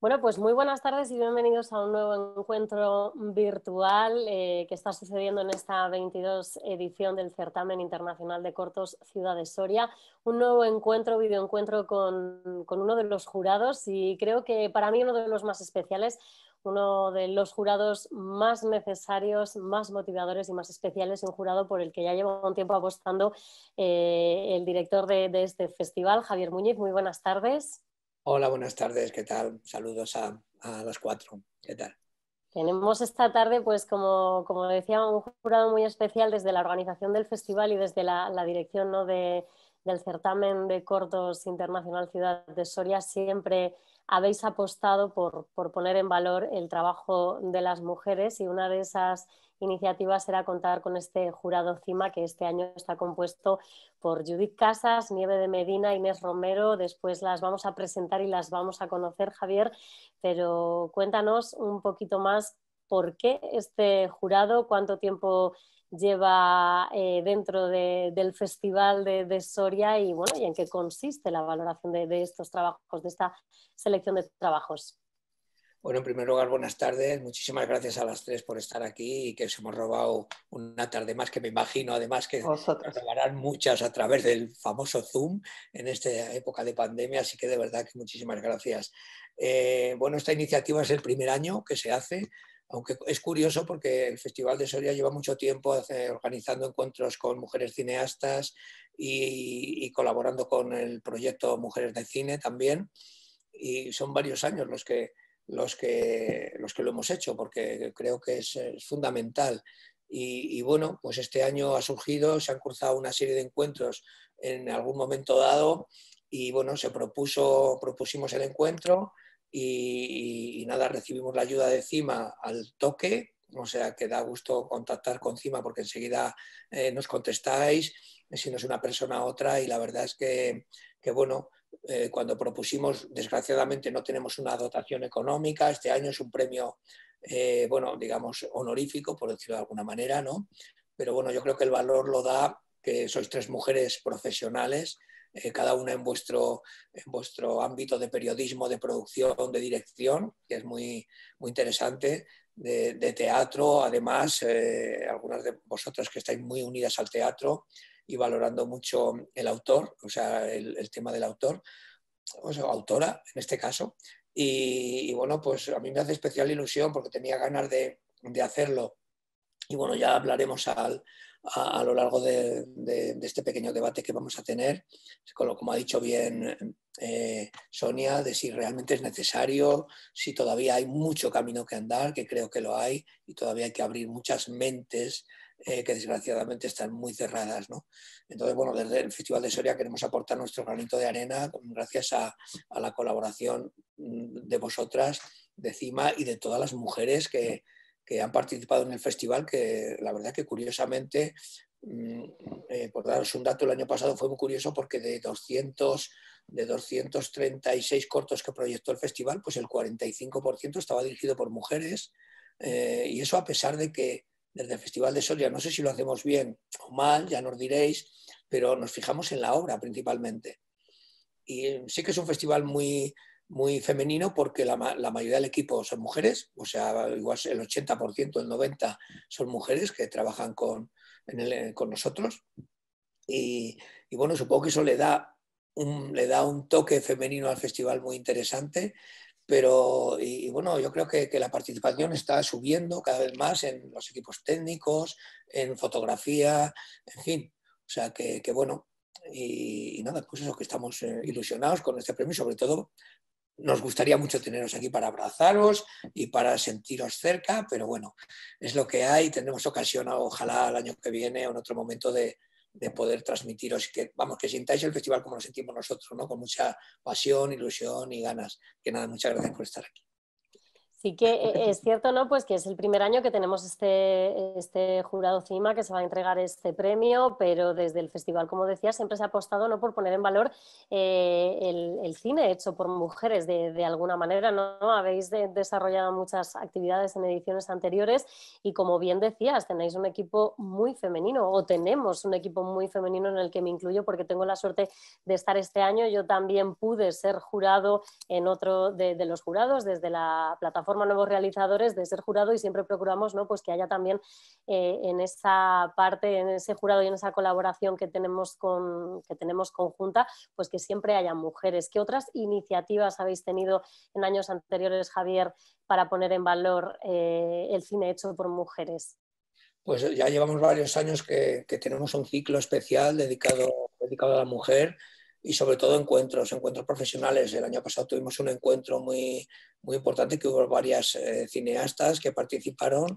Bueno, pues muy buenas tardes y bienvenidos a un nuevo encuentro virtual que está sucediendo en esta 22 edición del Certamen Internacional de Cortos Ciudad de Soria. Un nuevo encuentro, videoencuentro con uno de los jurados y creo que para mí uno de los más especiales, uno de los jurados más necesarios, más motivadores y más especiales, un jurado por el que ya llevo un tiempo apostando el director de este festival, Javier Muñiz. Muy buenas tardes. Hola, buenas tardes, ¿qué tal? Saludos a los cuatro, ¿qué tal? Tenemos esta tarde, pues como decía, un jurado muy especial desde la organización del festival y desde la dirección, ¿no?, del certamen de cortos internacional Ciudad de Soria. Siempre habéis apostado por poner en valor el trabajo de las mujeres y una de esas iniciativas era contar con este jurado CIMA que este año está compuesto por Judith Casas, Nieve de Medina, Inés Romero. Después las vamos a presentar y las vamos a conocer, Javier, pero cuéntanos un poquito más por qué este jurado, cuánto tiempo lleva dentro del Festival de Soria y, bueno, y en qué consiste la valoración de estos trabajos, de esta selección de trabajos. Bueno, en primer lugar, buenas tardes. Muchísimas gracias a las tres por estar aquí y que os hemos robado una tarde más, que me imagino además que os Vosotros. robarán muchas a través del famoso Zoom en esta época de pandemia, así que de verdad que muchísimas gracias. Bueno, esta iniciativa es el primer año que se hace, aunque es curioso porque el Festival de Soria lleva mucho tiempo organizando encuentros con mujeres cineastas y colaborando con el proyecto Mujeres de Cine también, y son varios años los que lo hemos hecho, porque creo que es fundamental. Y bueno, pues este año ha surgido, se han cruzado una serie de encuentros en algún momento dado y bueno, propusimos el encuentro y nada, recibimos la ayuda de CIMA al toque, o sea que da gusto contactar con CIMA porque enseguida nos contestáis si no es una persona u otra, y la verdad es que bueno, cuando propusimos, desgraciadamente no tenemos una dotación económica, este año es un premio, bueno, digamos, honorífico, por decirlo de alguna manera, ¿no? Pero bueno, yo creo que el valor lo da que sois tres mujeres profesionales, cada una en vuestro ámbito de periodismo, de producción, de dirección, que es muy interesante, de teatro, además, algunas de vosotras que estáis muy unidas al teatro y valorando mucho el autor, o sea, el tema del autor, o sea, autora en este caso. Y bueno, pues a mí me hace especial ilusión porque tenía ganas de hacerlo. Y bueno, ya hablaremos a lo largo de este pequeño debate que vamos a tener, como ha dicho bien Sonia, de si realmente es necesario, si todavía hay mucho camino que andar, que creo que lo hay, y todavía hay que abrir muchas mentes que desgraciadamente están muy cerradas, ¿no? Entonces, bueno, desde el Festival de Soria queremos aportar nuestro granito de arena gracias a la colaboración de vosotras, de CIMA y de todas las mujeres que han participado en el festival, que la verdad que curiosamente, por daros un dato, el año pasado fue muy curioso porque de 236 cortos que proyectó el festival, pues el 45% estaba dirigido por mujeres, y eso a pesar de que desde el Festival de Soria, no sé si lo hacemos bien o mal, ya nos diréis, pero nos fijamos en la obra principalmente. Y sí que es un festival muy femenino porque la mayoría del equipo son mujeres, o sea, igual el 80%, el 90% son mujeres que trabajan con nosotros. Y bueno, supongo que eso le da un toque femenino al festival muy interesante, pero y bueno, yo creo que la participación está subiendo cada vez más en los equipos técnicos, en fotografía, en fin, o sea que bueno, y nada, pues eso, que estamos ilusionados con este premio, sobre todo nos gustaría mucho teneros aquí para abrazaros y para sentiros cerca, pero bueno, es lo que hay. Tendremos ocasión, ojalá el año que viene o en otro momento, de poder transmitiros, que vamos, que sintáis el festival como lo sentimos nosotros, ¿no? Con mucha pasión, ilusión y ganas. Que nada, muchas gracias por estar aquí. Sí que es cierto, ¿no? Pues que es el primer año que tenemos este jurado CIMA que se va a entregar este premio, pero desde el festival, como decía, siempre se ha apostado, ¿no?, por poner en valor el cine hecho por mujeres de alguna manera, ¿no? Habéis desarrollado muchas actividades en ediciones anteriores y, como bien decías, tenéis un equipo muy femenino, o tenemos un equipo muy femenino en el que me incluyo porque tengo la suerte de estar este año. Yo también pude ser jurado en otro de los jurados desde la plataforma Nuevos Realizadores, de ser jurado, y siempre procuramos, ¿no?, pues que haya también en esa parte, en ese jurado y en esa colaboración que tenemos conjunta, pues que siempre haya mujeres. ¿Qué otras iniciativas habéis tenido en años anteriores, Javier, para poner en valor el cine hecho por mujeres? Pues ya llevamos varios años que tenemos un ciclo especial dedicado a la mujer y sobre todo encuentros profesionales. El año pasado tuvimos un encuentro muy importante, que hubo varias cineastas que participaron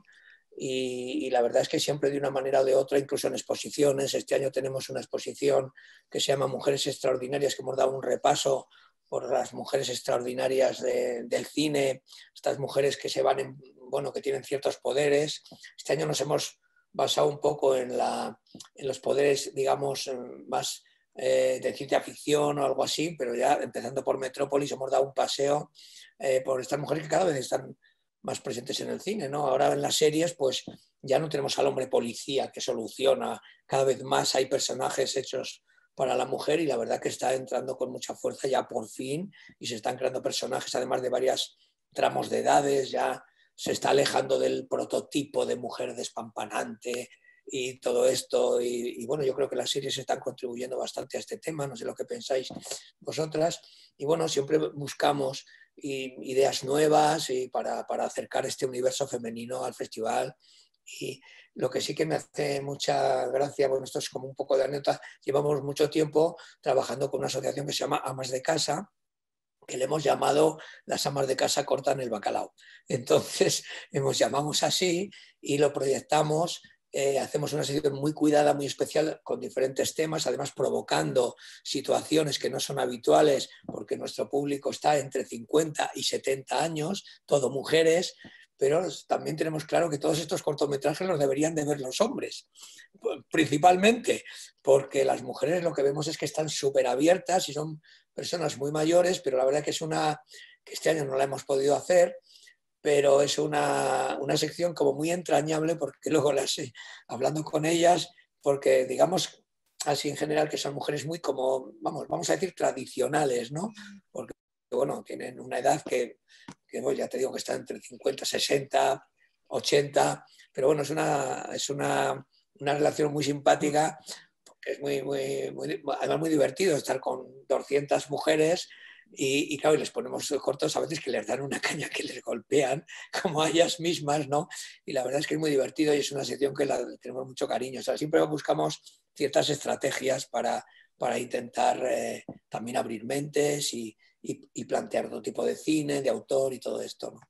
y la verdad es que siempre de una manera o de otra, incluso en exposiciones. Este año tenemos una exposición que se llama Mujeres Extraordinarias, que hemos dado un repaso por las mujeres extraordinarias del cine, estas mujeres que se van bueno, que tienen ciertos poderes. Este año nos hemos basado un poco en los poderes, digamos, más de ciencia ficción o algo así, pero ya empezando por Metrópolis hemos dado un paseo por estas mujeres que cada vez están más presentes en el cine, ¿no? Ahora en las series, pues ya no tenemos al hombre policía que soluciona, cada vez más hay personajes hechos para la mujer y la verdad que está entrando con mucha fuerza ya por fin y se están creando personajes además de varios tramos de edades, ya se está alejando del prototipo de mujer despampanante y todo esto. Y bueno, yo creo que las series están contribuyendo bastante a este tema, no sé lo que pensáis vosotras. Y bueno, siempre buscamos ideas nuevas y para acercar este universo femenino al festival. Y lo que sí que me hace mucha gracia, bueno, esto es como un poco de anécdota, llevamos mucho tiempo trabajando con una asociación que se llama Amas de Casa, que le hemos llamado Las amas de casa cortan el bacalao. Entonces, hemos llamamos así y lo proyectamos. Hacemos una sesión muy cuidada, muy especial, con diferentes temas, además provocando situaciones que no son habituales, porque nuestro público está entre 50 y 70 años, todo mujeres, pero también tenemos claro que todos estos cortometrajes los deberían de ver los hombres, principalmente, porque las mujeres lo que vemos es que están súper abiertas y son personas muy mayores, pero la verdad que que este año no la hemos podido hacer, pero es una sección como muy entrañable, porque luego hablando con ellas, porque digamos así en general que son mujeres muy como, vamos a decir, tradicionales, ¿no? Porque, bueno, tienen una edad que bueno, ya te digo que está entre 50, 60, 80, pero bueno, es una relación muy simpática, porque es además muy divertido estar con 200 mujeres y claro, y les ponemos cortos a veces que les dan una caña, que les golpean como a ellas mismas, ¿no? Y la verdad es que es muy divertido y es una sección que tenemos mucho cariño. O sea, siempre buscamos ciertas estrategias para intentar también abrir mentes y plantear otro tipo de cine, de autor y todo esto, ¿no?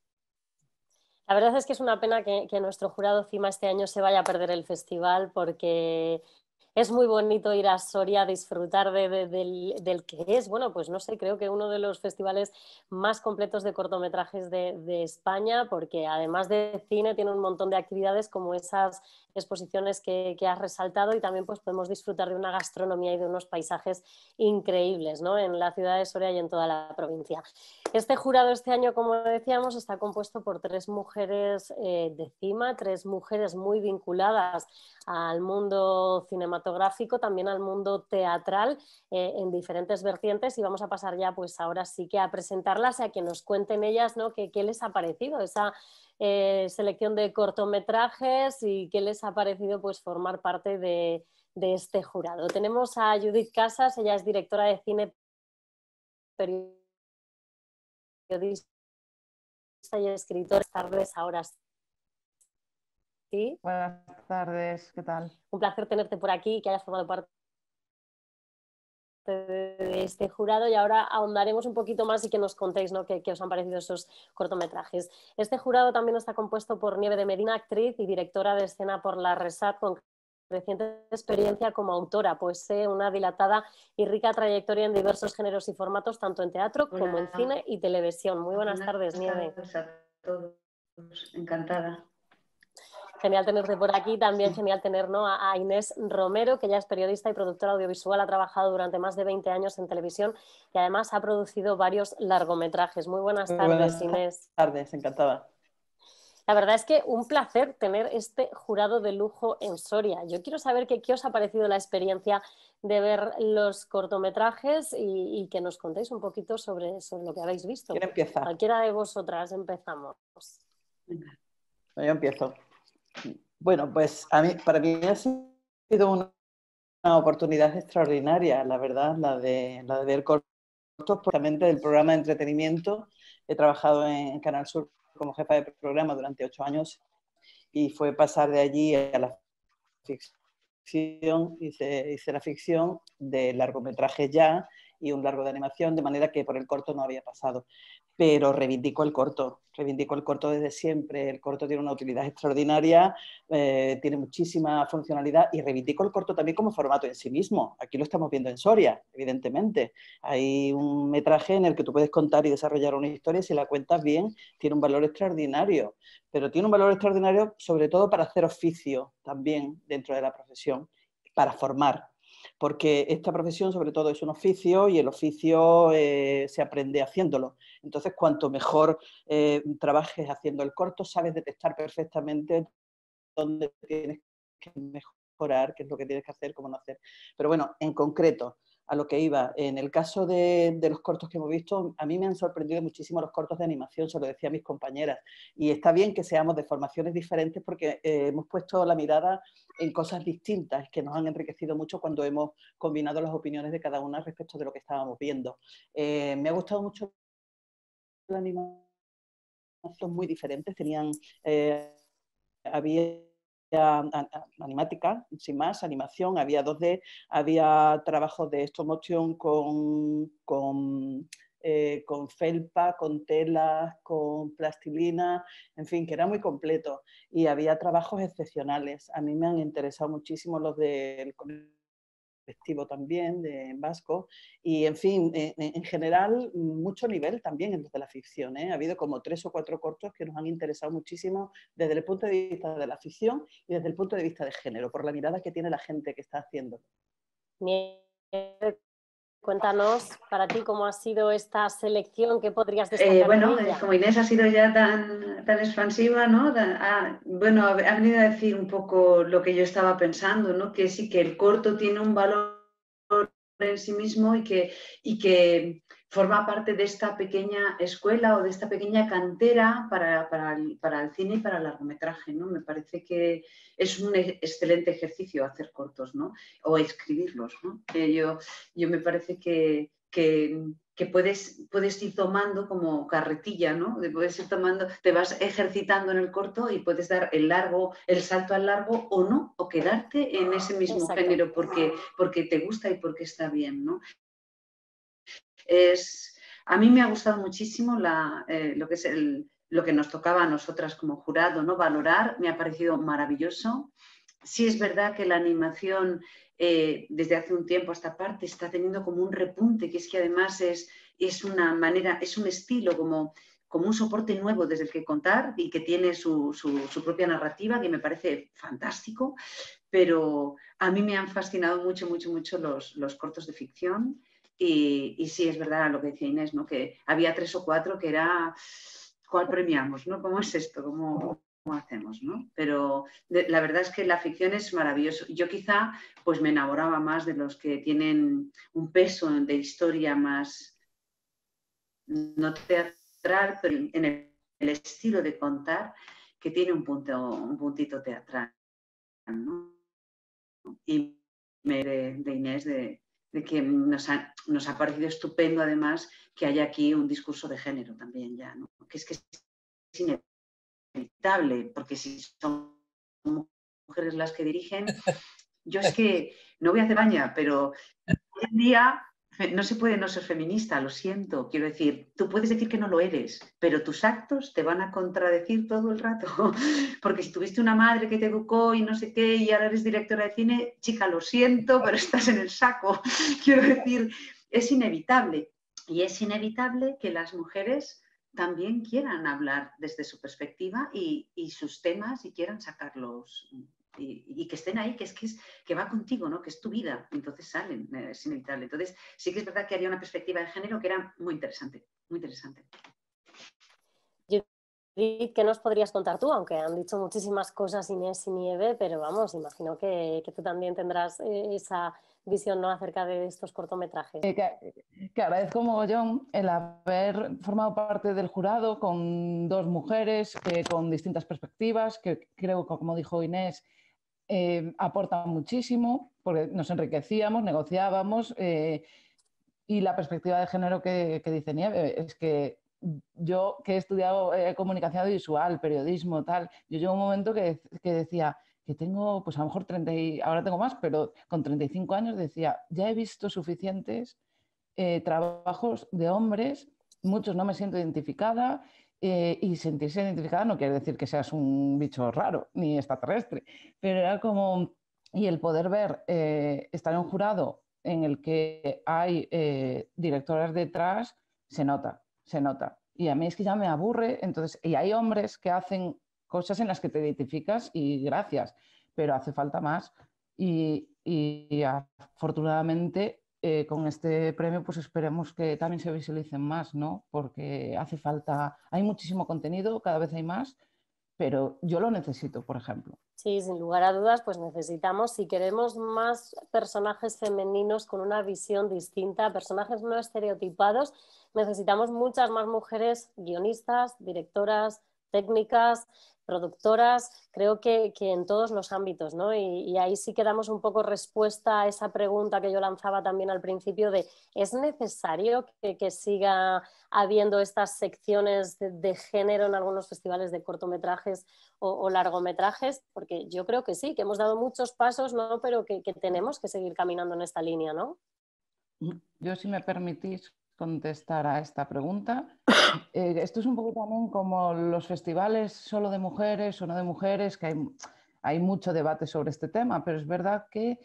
La verdad es que es una pena que nuestro jurado CIMA este año se vaya a perder el festival, porque es muy bonito ir a Soria a disfrutar del que es, bueno, pues no sé, creo que uno de los festivales más completos de cortometrajes de España, porque además de cine tiene un montón de actividades como esas exposiciones que has resaltado, y también pues podemos disfrutar de una gastronomía y de unos paisajes increíbles, ¿no?, en la ciudad de Soria y en toda la provincia. Este jurado este año, como decíamos, está compuesto por 3 mujeres de CIMA, 3 mujeres muy vinculadas al mundo cinematográfico, también al mundo teatral, en diferentes vertientes, y vamos a pasar ya pues ahora sí que a presentarlas y a que nos cuenten ellas, ¿no?, qué les ha parecido esa selección de cortometrajes y qué les ha parecido pues formar parte de este jurado. Tenemos a Judith Casas, ella es directora de cine, periodista y escritora. Buenas tardes, ahora sí. Buenas tardes, ¿qué tal? Un placer tenerte por aquí y que hayas formado parte de este jurado, y ahora ahondaremos un poquito más y que nos contéis, ¿no?, qué os han parecido esos cortometrajes. Este jurado también está compuesto por Nieve de Medina, actriz y directora de escena por la RESAT, con reciente experiencia como autora, posee una dilatada y rica trayectoria en diversos géneros y formatos, tanto en teatro como en cine y televisión. Muy buenas tardes, Nieve. todos. Encantada. Genial tenerte por aquí, también genial tener, ¿no?, a Inés Romero, que ya es periodista y productora audiovisual, ha trabajado durante más de 20 años en televisión y además ha producido varios largometrajes. Muy buenas tardes, Inés. Buenas tardes, encantada. La verdad es que un placer tener este jurado de lujo en Soria. Yo quiero saber qué os ha parecido la experiencia de ver los cortometrajes y que nos contéis un poquito sobre lo que habéis visto. ¿Quién empieza? Cualquiera de vosotras empezamos. Yo empiezo. Bueno, pues para mí ha sido una oportunidad extraordinaria, la verdad, la de ver cortos, justamente del programa de entretenimiento. He trabajado en Canal Sur como jefa de programa durante 8 años y fue pasar de allí a la ficción, hice la ficción de largometraje ya y un largo de animación, de manera que por el corto no había pasado. Pero reivindico el corto desde siempre. El corto tiene una utilidad extraordinaria, tiene muchísima funcionalidad y reivindico el corto también como formato en sí mismo. Aquí lo estamos viendo en Soria, evidentemente. Hay un metraje en el que tú puedes contar y desarrollar una historia y si la cuentas bien tiene un valor extraordinario, pero tiene un valor extraordinario sobre todo para hacer oficio también dentro de la profesión, para formar. Porque esta profesión sobre todo es un oficio y el oficio se aprende haciéndolo. Entonces, cuanto mejor trabajes haciendo el corto, sabes detectar perfectamente dónde tienes que mejorar, qué es lo que tienes que hacer, cómo no hacer. Pero bueno, en concreto, a lo que iba, en el caso de los cortos que hemos visto, a mí me han sorprendido muchísimo los cortos de animación, se lo decía a mis compañeras, y está bien que seamos de formaciones diferentes porque hemos puesto la mirada en cosas distintas que nos han enriquecido mucho cuando hemos combinado las opiniones de cada una respecto de lo que estábamos viendo. Me ha gustado mucho la animación, muy diferentes, había animática, sin más, animación, había 2D, había trabajos de stop motion con felpa, con telas, con plastilina, en fin, que era muy completo. Y había trabajos excepcionales. A mí me han interesado muchísimo los del colectivo también, de vasco, y en fin, en general, mucho nivel también en los de la ficción, ¿eh? Ha habido como 3 o 4 cortos que nos han interesado muchísimo desde el punto de vista de la ficción y desde el punto de vista de género, por la mirada que tiene la gente que está haciendo. Cuéntanos para ti cómo ha sido esta selección, ¿qué podrías destacar bueno, de ella? Como Inés ha sido ya tan expansiva, ¿no? Bueno, ha venido a decir un poco lo que yo estaba pensando, ¿no? Que sí que el corto tiene un valor en sí mismo y que forma parte de esta pequeña escuela o de esta pequeña cantera para el cine y para el largometraje, ¿no? Me parece que es un excelente ejercicio hacer cortos, ¿no? O escribirlos, ¿no? Yo me parece que puedes ir tomando como carretilla, ¿no? Puedes ir tomando, te vas ejercitando en el corto y puedes dar el salto al largo o no, o quedarte en ese mismo género porque te gusta y porque está bien, ¿no? A mí me ha gustado muchísimo lo que es lo que nos tocaba a nosotras como jurado, ¿no? Valorar, me ha parecido maravilloso. Sí es verdad que la animación desde hace un tiempo a esta parte está teniendo como un repunte, que es que además es una manera, es un estilo como un soporte nuevo desde el que contar y que tiene su propia narrativa, que me parece fantástico, pero a mí me han fascinado mucho los cortos de ficción y sí es verdad lo que decía Inés, ¿no? Que había 3 o 4 que era, ¿cuál premiamos? ¿No? ¿Cómo es esto? ¿Cómo hacemos? ¿No? Pero la verdad es que la ficción es maravilloso. Yo quizá pues me enamoraba más de los que tienen un peso de historia más no teatral, pero en el estilo de contar que tiene un puntito teatral, ¿no? Y de Inés de que nos ha parecido estupendo además que haya aquí un discurso de género también ya, ¿no? Que es inevitable, porque si son mujeres las que dirigen, yo es que no voy a hacer baña, pero hoy en día no se puede no ser feminista, lo siento. Quiero decir, tú puedes decir que no lo eres, pero tus actos te van a contradecir todo el rato. Porque si tuviste una madre que te educó y no sé qué, y ahora eres directora de cine, chica, lo siento, pero estás en el saco. Quiero decir, es inevitable. Y es inevitable que las mujeres también quieran hablar desde su perspectiva y sus temas y quieran sacarlos y que estén ahí, que va contigo, ¿no? Que es tu vida, entonces salen, es inevitable. Entonces sí que es verdad que había una perspectiva de género que era muy interesante, muy interesante. Judith, ¿qué nos podrías contar tú? Aunque han dicho muchísimas cosas Inés y Nieve, pero vamos, imagino que tú también tendrás esa visión, ¿no?, acerca de estos cortometrajes. Que agradezco mogollón el haber formado parte del jurado con dos mujeres con distintas perspectivas, que creo que, como dijo Inés, aportan muchísimo, porque nos enriquecíamos, negociábamos, y la perspectiva de género que dice Nieve es que yo, que he estudiado comunicación audiovisual, periodismo, tal, yo llevo un momento que decía que tengo, pues a lo mejor 30 ahora tengo más, pero con 35 años decía, ya he visto suficientes trabajos de hombres, muchos no me siento identificada, y sentirse identificada no quiere decir que seas un bicho raro ni extraterrestre, pero era como, y el poder ver, estar en un jurado en el que hay directoras detrás, se nota. Y a mí es que ya me aburre, entonces, y hay hombres que hacen cosas en las que te identificas y gracias, pero hace falta más. Y afortunadamente con este premio pues esperemos que también se visualicen más, ¿no? Porque hace falta, hay muchísimo contenido, cada vez hay más, pero yo lo necesito, por ejemplo. Sí, sin lugar a dudas, pues necesitamos, si queremos más personajes femeninos con una visión distinta, personajes no estereotipados, necesitamos muchas más mujeres guionistas, directoras, técnicas, productoras, creo que en todos los ámbitos, ¿no? Y ahí sí que damos un poco respuesta a esa pregunta que yo lanzaba también al principio de ¿es necesario que siga habiendo estas secciones de género en algunos festivales de cortometrajes o largometrajes? Porque yo creo que sí, que hemos dado muchos pasos, ¿no?, pero que tenemos que seguir caminando en esta línea, ¿no? Yo, si me permitís contestar a esta pregunta, esto es un poco también como los festivales solo de mujeres o no de mujeres, que hay mucho debate sobre este tema, pero es verdad que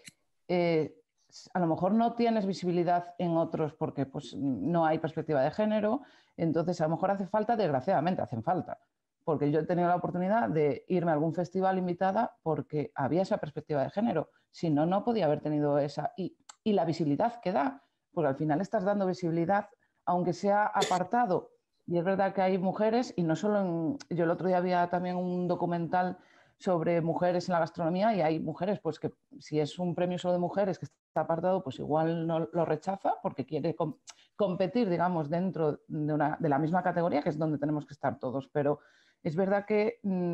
a lo mejor no tienes visibilidad en otros porque pues, no hay perspectiva de género, entonces a lo mejor hace falta, desgraciadamente hacen falta, porque yo he tenido la oportunidad de irme a algún festival invitada porque había esa perspectiva de género, si no, no podía haber tenido esa, y la visibilidad que da, porque al final estás dando visibilidad, aunque sea apartado. Y es verdad que hay mujeres, y no solo yo el otro día había también un documental sobre mujeres en la gastronomía, y hay mujeres, pues que si es un premio solo de mujeres que está apartado, pues igual no lo rechaza porque quiere competir, digamos, dentro de la misma categoría, que es donde tenemos que estar todos. Pero es verdad que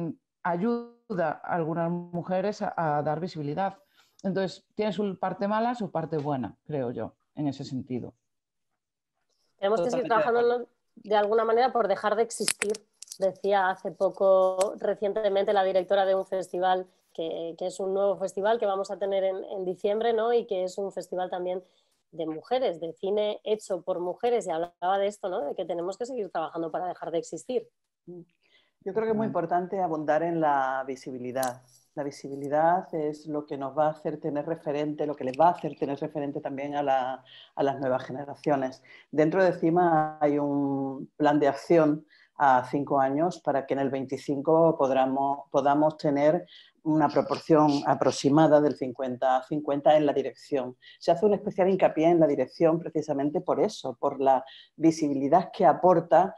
ayuda a algunas mujeres a dar visibilidad. Entonces, tiene su parte mala, su parte buena, creo yo, en ese sentido. Tenemos que seguir trabajando de alguna manera por dejar de existir. Decía hace poco, recientemente, la directora de un festival que es un nuevo festival que vamos a tener en diciembre, ¿no?, y que es un festival también de mujeres, de cine hecho por mujeres, y hablaba de esto, ¿no?, de que tenemos que seguir trabajando para dejar de existir. Yo creo que es muy importante abundar en la visibilidad. La visibilidad es lo que nos va a hacer tener referente, lo que les va a hacer tener referente también a las nuevas generaciones. Dentro de CIMA hay un plan de acción a 5 años para que en el 25 podamos tener una proporción aproximada del 50-50 en la dirección. Se hace un especial hincapié en la dirección precisamente por eso, por la visibilidad que aporta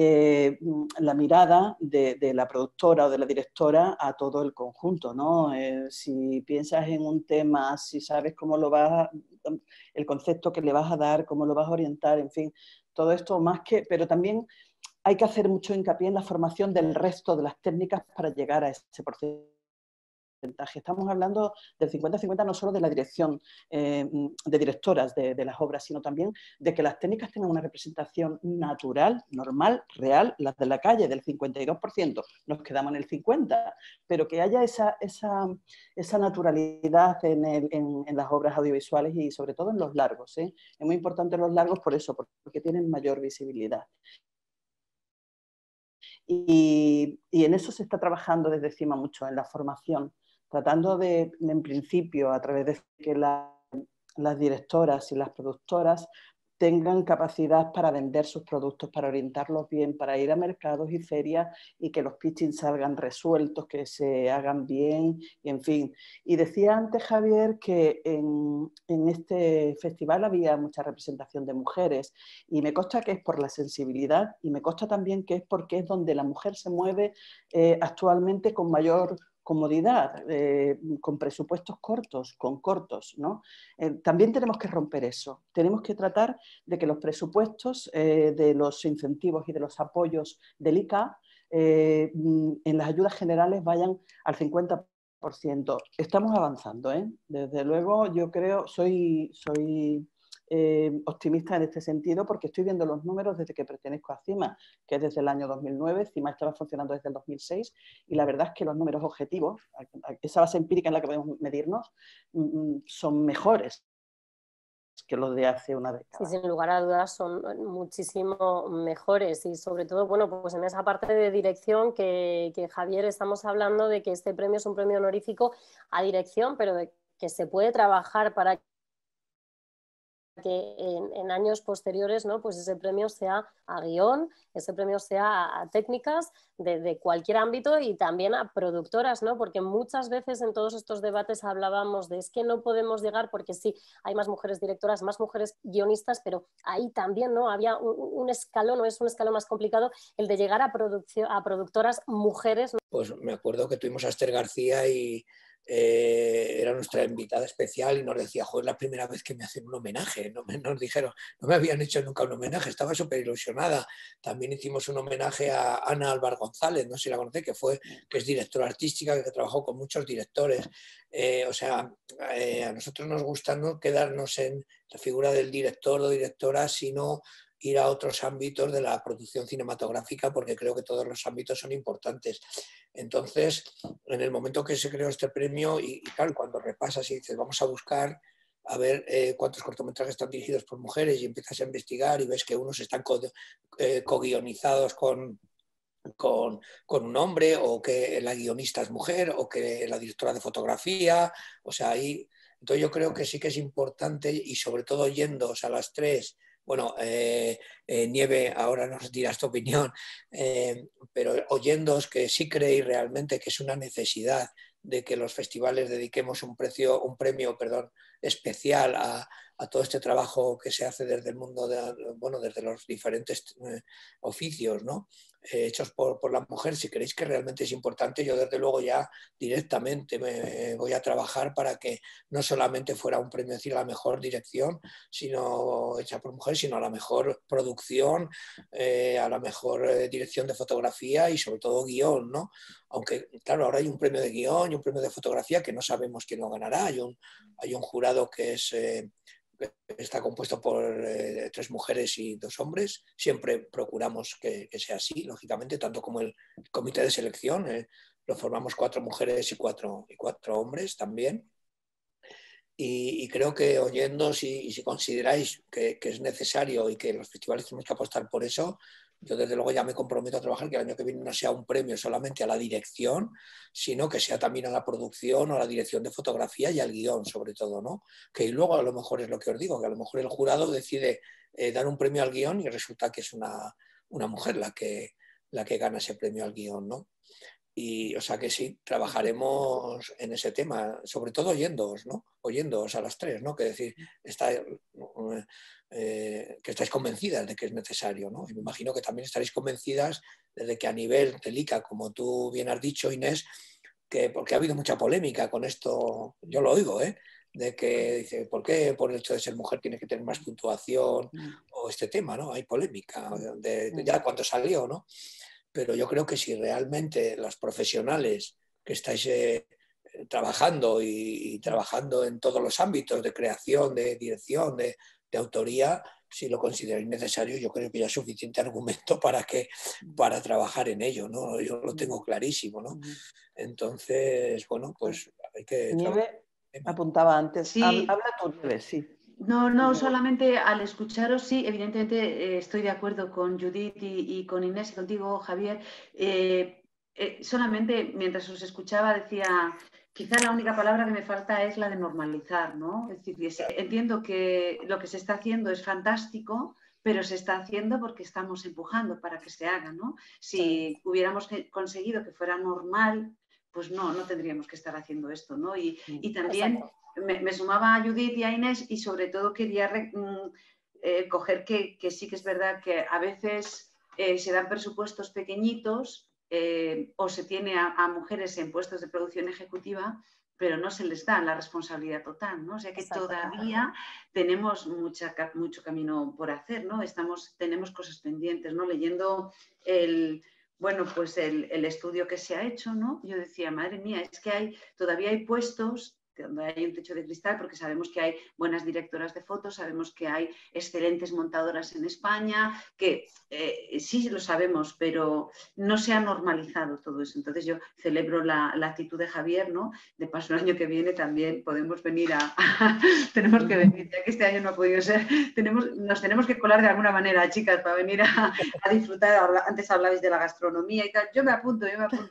la mirada de la productora o de la directora a todo el conjunto, ¿no? Si piensas en un tema, si sabes cómo lo vas, el concepto que le vas a dar, cómo lo vas a orientar, en fin, todo esto más que, pero también hay que hacer mucho hincapié en la formación del resto de las técnicas para llegar a ese porcentaje. Estamos hablando del 50-50 no solo de la dirección de directoras de las obras, sino también de que las técnicas tengan una representación natural, normal, real, las de la calle del 52%, nos quedamos en el 50%, pero que haya esa naturalidad en las obras audiovisuales y sobre todo en los largos. Es muy importante los largos por eso, porque tienen mayor visibilidad. Y en eso se está trabajando desde CIMA mucho, en la formación, tratando de, en principio, a través de que las directoras y las productoras tengan capacidad para vender sus productos, para orientarlos bien, para ir a mercados y ferias y que los pitching salgan resueltos, que se hagan bien, y en fin. Y decía antes Javier que en este festival había mucha representación de mujeres y me consta que es por la sensibilidad y me consta también que es porque es donde la mujer se mueve actualmente con mayor comodidad, con presupuestos cortos, ¿no? También tenemos que romper eso. Tenemos que tratar de que los presupuestos de los incentivos y de los apoyos del ICA en las ayudas generales vayan al 50%. Estamos avanzando, ¿eh? Desde luego, yo creo, soy optimista en este sentido porque estoy viendo los números desde que pertenezco a CIMA, que es desde el año 2009, CIMA estaba funcionando desde el 2006 y la verdad es que los números objetivos, esa base empírica en la que podemos medirnos, son mejores que los de hace una década. Sí, sin lugar a dudas son muchísimo mejores y sobre todo, bueno, pues en esa parte de dirección que Javier, estamos hablando de que este premio es un premio honorífico a dirección, pero de que se puede trabajar para que en años posteriores, ¿no? Pues ese premio sea a guión, ese premio sea a técnicas de cualquier ámbito y también a productoras, ¿no? Porque muchas veces en todos estos debates hablábamos de es que no podemos llegar porque sí, hay más mujeres directoras, más mujeres guionistas, pero ahí también, ¿no? Había un escalón, ¿no? Es un escalón más complicado el de llegar a productoras mujeres, ¿no? Pues me acuerdo que tuvimos a Esther García y era nuestra invitada especial y nos decía, joder, es la primera vez que me hacen un homenaje. Nos dijeron, no me habían hecho nunca un homenaje, estaba súper ilusionada. También hicimos un homenaje a Ana Álvar González, no sé si la conocéis, que es directora artística, que trabajó con muchos directores. A nosotros nos gusta no quedarnos en la figura del director o directora, sino ir a otros ámbitos de la producción cinematográfica, porque creo que todos los ámbitos son importantes. Entonces, en el momento que se creó este premio, y claro, cuando repasas y dices, vamos a buscar a ver cuántos cortometrajes están dirigidos por mujeres y empiezas a investigar y ves que unos están co-guionizados con un hombre, o que la guionista es mujer, o que la directora de fotografía, o sea, ahí... Entonces yo creo que sí que es importante, y sobre todo yéndoos a las tres. Bueno, Nieve, ahora nos dirás tu opinión, pero oyéndoos que sí creéis realmente que es una necesidad de que los festivales dediquemos un premio especial a todo este trabajo que se hace desde el mundo, desde los diferentes oficios, ¿no? Hechos por la mujer. Si creéis que realmente es importante, yo desde luego ya directamente me voy a trabajar para que no solamente fuera un premio a la mejor dirección, sino hecha por mujeres, sino a la mejor producción, a la mejor dirección de fotografía y sobre todo guión, ¿no? Aunque, claro, ahora hay un premio de guión y un premio de fotografía que no sabemos quién lo ganará. Hay un jurado que está compuesto por 3 mujeres y 2 hombres. Siempre procuramos que sea así, lógicamente, tanto como el comité de selección. Lo formamos 4 mujeres y 4 hombres también. Y creo que oyendo, si consideráis que es necesario y que los festivales tenemos que apostar por eso, yo desde luego ya me comprometo a trabajar que el año que viene no sea un premio solamente a la dirección, sino que sea también a la producción o a la dirección de fotografía y al guión, sobre todo, ¿no? Que luego a lo mejor es lo que os digo, que a lo mejor el jurado decide dar un premio al guión y resulta que es una mujer la que gana ese premio al guión, ¿no? Y, o sea que sí, trabajaremos en ese tema, sobre todo oyéndoos, ¿no? Oyéndoos a las 3, ¿no? Que decir, que estáis convencidas de que es necesario, ¿no? Y me imagino que también estaréis convencidas de que a nivel del ICA, como tú bien has dicho, Inés, porque ha habido mucha polémica con esto, yo lo oigo, de que dice, ¿por qué por el hecho de ser mujer tiene que tener más puntuación? O este tema, ¿no? Hay polémica, ya cuando salió, ¿no? Pero yo creo que si realmente los profesionales que estáis trabajando y trabajando en todos los ámbitos de creación, de dirección, de autoría, si lo consideráis necesario, yo creo que ya es suficiente argumento para trabajar en ello, ¿no? Yo lo tengo clarísimo, ¿no? Entonces, bueno, pues hay que... Nieve apuntaba antes. Sí. Habla tú, Nieve, sí. No, solamente al escucharos, sí, evidentemente estoy de acuerdo con Judith y con Inés y contigo, Javier. Solamente mientras os escuchaba decía Quizá la única palabra que me falta es la de normalizar, ¿no? Es decir, entiendo que lo que se está haciendo es fantástico, pero se está haciendo porque estamos empujando para que se haga, ¿no? Si hubiéramos conseguido que fuera normal, pues no tendríamos que estar haciendo esto, ¿no? Y también me sumaba a Judith y a Inés y sobre todo quería coger que sí que es verdad que a veces se dan presupuestos pequeñitos o se tiene a mujeres en puestos de producción ejecutiva, pero no se les da la responsabilidad total, ¿no? O sea que todavía tenemos mucho camino por hacer, ¿no? Tenemos cosas pendientes, ¿no? Leyendo el estudio que se ha hecho, ¿no? Yo decía, madre mía, es que todavía hay puestos donde hay un techo de cristal, porque sabemos que hay buenas directoras de fotos, sabemos que hay excelentes montadoras en España, que sí lo sabemos, pero no se ha normalizado todo eso. Entonces yo celebro la actitud de Javier, ¿no? De paso el año que viene también podemos venir tenemos que venir, ya que este año no ha podido ser, nos tenemos que colar de alguna manera, chicas, para venir a disfrutar. Antes hablabais de la gastronomía y tal, yo me apunto,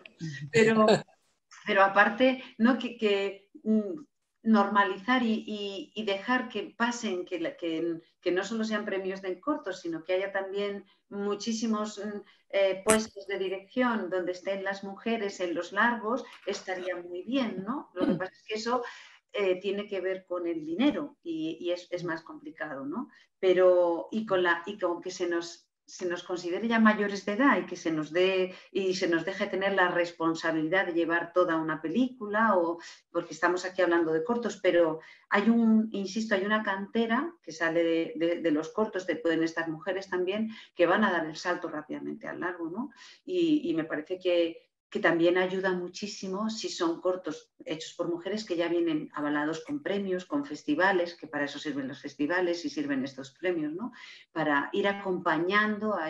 pero aparte, ¿no? que normalizar y dejar que pasen, que no solo sean premios de cortos, sino que haya también muchísimos puestos de dirección donde estén las mujeres en los largos, estaría muy bien, ¿no? Lo que pasa es que eso tiene que ver con el dinero y es más complicado, ¿no? Pero, y con que se nos considere ya mayores de edad y que se nos deje tener la responsabilidad de llevar toda una película, porque estamos aquí hablando de cortos, pero insisto, hay una cantera que sale de los cortos, pueden estar mujeres también, que van a dar el salto rápidamente al largo, ¿no? Y me parece que también ayuda muchísimo si son cortos hechos por mujeres que ya vienen avalados con premios, con festivales, que para eso sirven los festivales y sirven estos premios, ¿no? Para ir acompañando a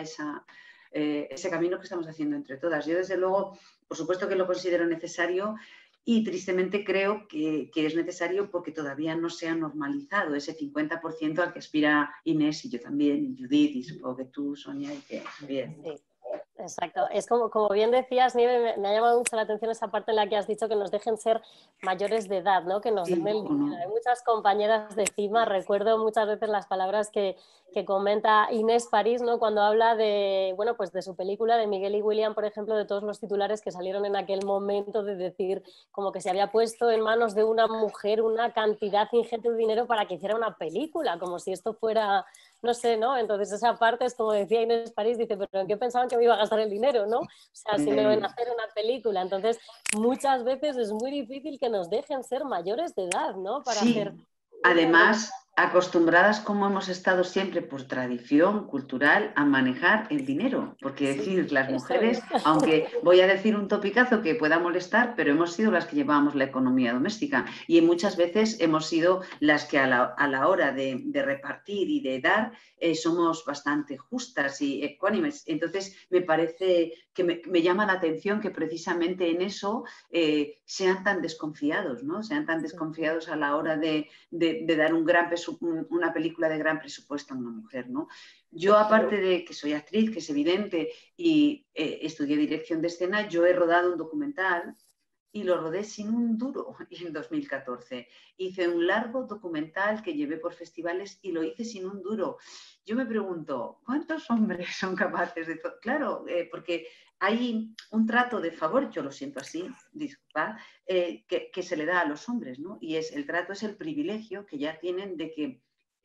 ese camino que estamos haciendo entre todas. Yo, desde luego, por supuesto que lo considero necesario y tristemente creo que es necesario porque todavía no se ha normalizado ese 50% al que aspira Inés y yo también, y Judith, y supongo que tú, Sonia, y que Javier. Sí. Exacto, es como bien decías, Nieve, me ha llamado mucho la atención esa parte en la que has dicho que nos dejen ser mayores de edad, ¿no? Que nos den el dinero. Hay muchas compañeras de CIMA, recuerdo muchas veces las palabras que comenta Inés París, ¿no? Cuando habla de, bueno, pues de su película, de Miguel y William, por ejemplo, de todos los titulares que salieron en aquel momento, de decir como que se había puesto en manos de una mujer una cantidad ingente de dinero para que hiciera una película, como si esto fuera, no sé, ¿no? Entonces esa parte es como decía Inés París, dice, pero ¿en qué pensaban que me iba a gastar el dinero, no? O sea, si me van a hacer una película. Entonces, muchas veces es muy difícil que nos dejen ser mayores de edad, ¿no? Para hacer... Además, acostumbradas como hemos estado siempre por tradición cultural a manejar el dinero, porque decir, las mujeres, aunque voy a decir un topicazo que pueda molestar, pero hemos sido las que llevábamos la economía doméstica y muchas veces hemos sido las que a la hora de repartir y de dar somos bastante justas y ecuánimes. Entonces, me parece que me llama la atención que precisamente en eso sean tan desconfiados, ¿no? Sean tan desconfiados a la hora de dar una película de gran presupuesto a una mujer, ¿no? Yo, aparte de que soy actriz, que es evidente, y estudié dirección de escena, yo he rodado un documental y lo rodé sin un duro en 2014. Hice un largo documental que llevé por festivales y lo hice sin un duro. Yo me pregunto, ¿cuántos hombres son capaces de todo? Claro, porque hay un trato de favor, yo lo siento así, disculpad, que se le da a los hombres, ¿no? Y el trato es el privilegio que ya tienen de que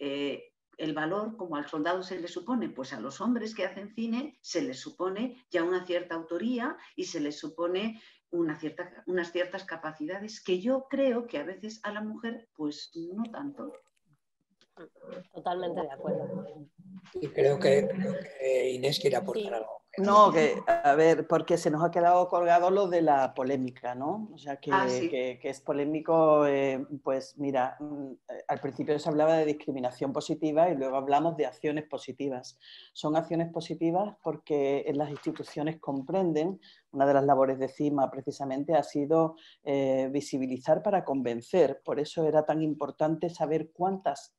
el valor, como al soldado se le supone, pues a los hombres que hacen cine se les supone ya una cierta autoría y se les supone unas ciertas capacidades que yo creo que a veces a la mujer pues no tanto. Totalmente de acuerdo. Y creo que Inés quiere aportar algo. No, a ver, porque se nos ha quedado colgado lo de la polémica, ¿no? O sea, que es polémico, pues mira, al principio se hablaba de discriminación positiva y luego hablamos de acciones positivas. Son acciones positivas porque en las instituciones comprenden, una de las labores de CIMA precisamente ha sido visibilizar para convencer, por eso era tan importante saber cuántas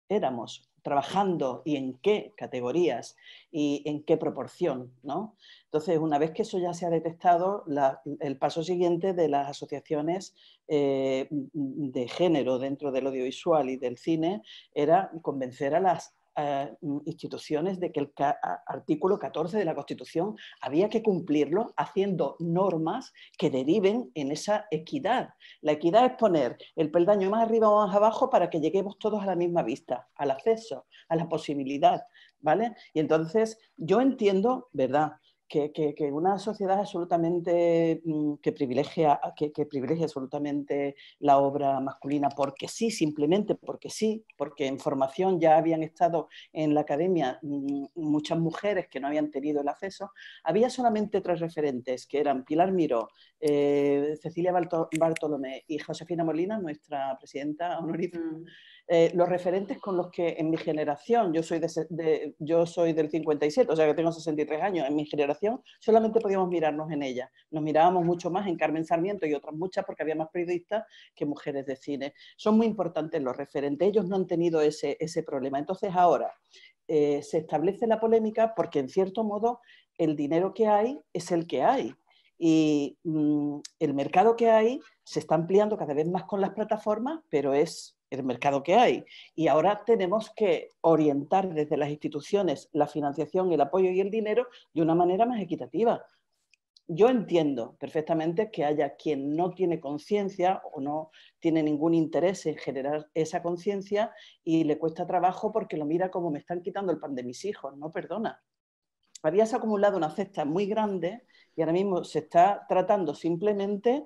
éramos, trabajando y en qué categorías y en qué proporción, ¿no? Entonces, una vez que eso ya se ha detectado, el paso siguiente de las asociaciones de género dentro del audiovisual y del cine era convencer a las instituciones de que el artículo 14 de la Constitución había que cumplirlo haciendo normas que deriven en esa equidad. La equidad es poner el peldaño más arriba o más abajo para que lleguemos todos a la misma vista, al acceso, a la posibilidad, ¿vale? Y entonces yo entiendo, ¿verdad?, que una sociedad absolutamente que privilegia absolutamente la obra masculina porque sí, simplemente porque sí, porque en formación ya habían estado en la academia muchas mujeres que no habían tenido el acceso. Había solamente 3 referentes, que eran Pilar Miró, Cecilia Bartolomé y Josefina Molina, nuestra presidenta honorífica. Los referentes con los que en mi generación, yo soy del 57, o sea que tengo 63 años, en mi generación solamente podíamos mirarnos en ella. Nos mirábamos mucho más en Carmen Sarmiento y otras muchas porque había más periodistas que mujeres de cine. Son muy importantes los referentes, ellos no han tenido ese problema. Entonces ahora se establece la polémica porque en cierto modo el dinero que hay es el que hay. Y el mercado que hay se está ampliando cada vez más con las plataformas, pero es el mercado que hay. Y ahora tenemos que orientar desde las instituciones la financiación, el apoyo y el dinero de una manera más equitativa. Yo entiendo perfectamente que haya quien no tiene conciencia o no tiene ningún interés en generar esa conciencia y le cuesta trabajo porque lo mira como me están quitando el pan de mis hijos. No, perdona. Habías acumulado una cesta muy grande y ahora mismo se está tratando simplemente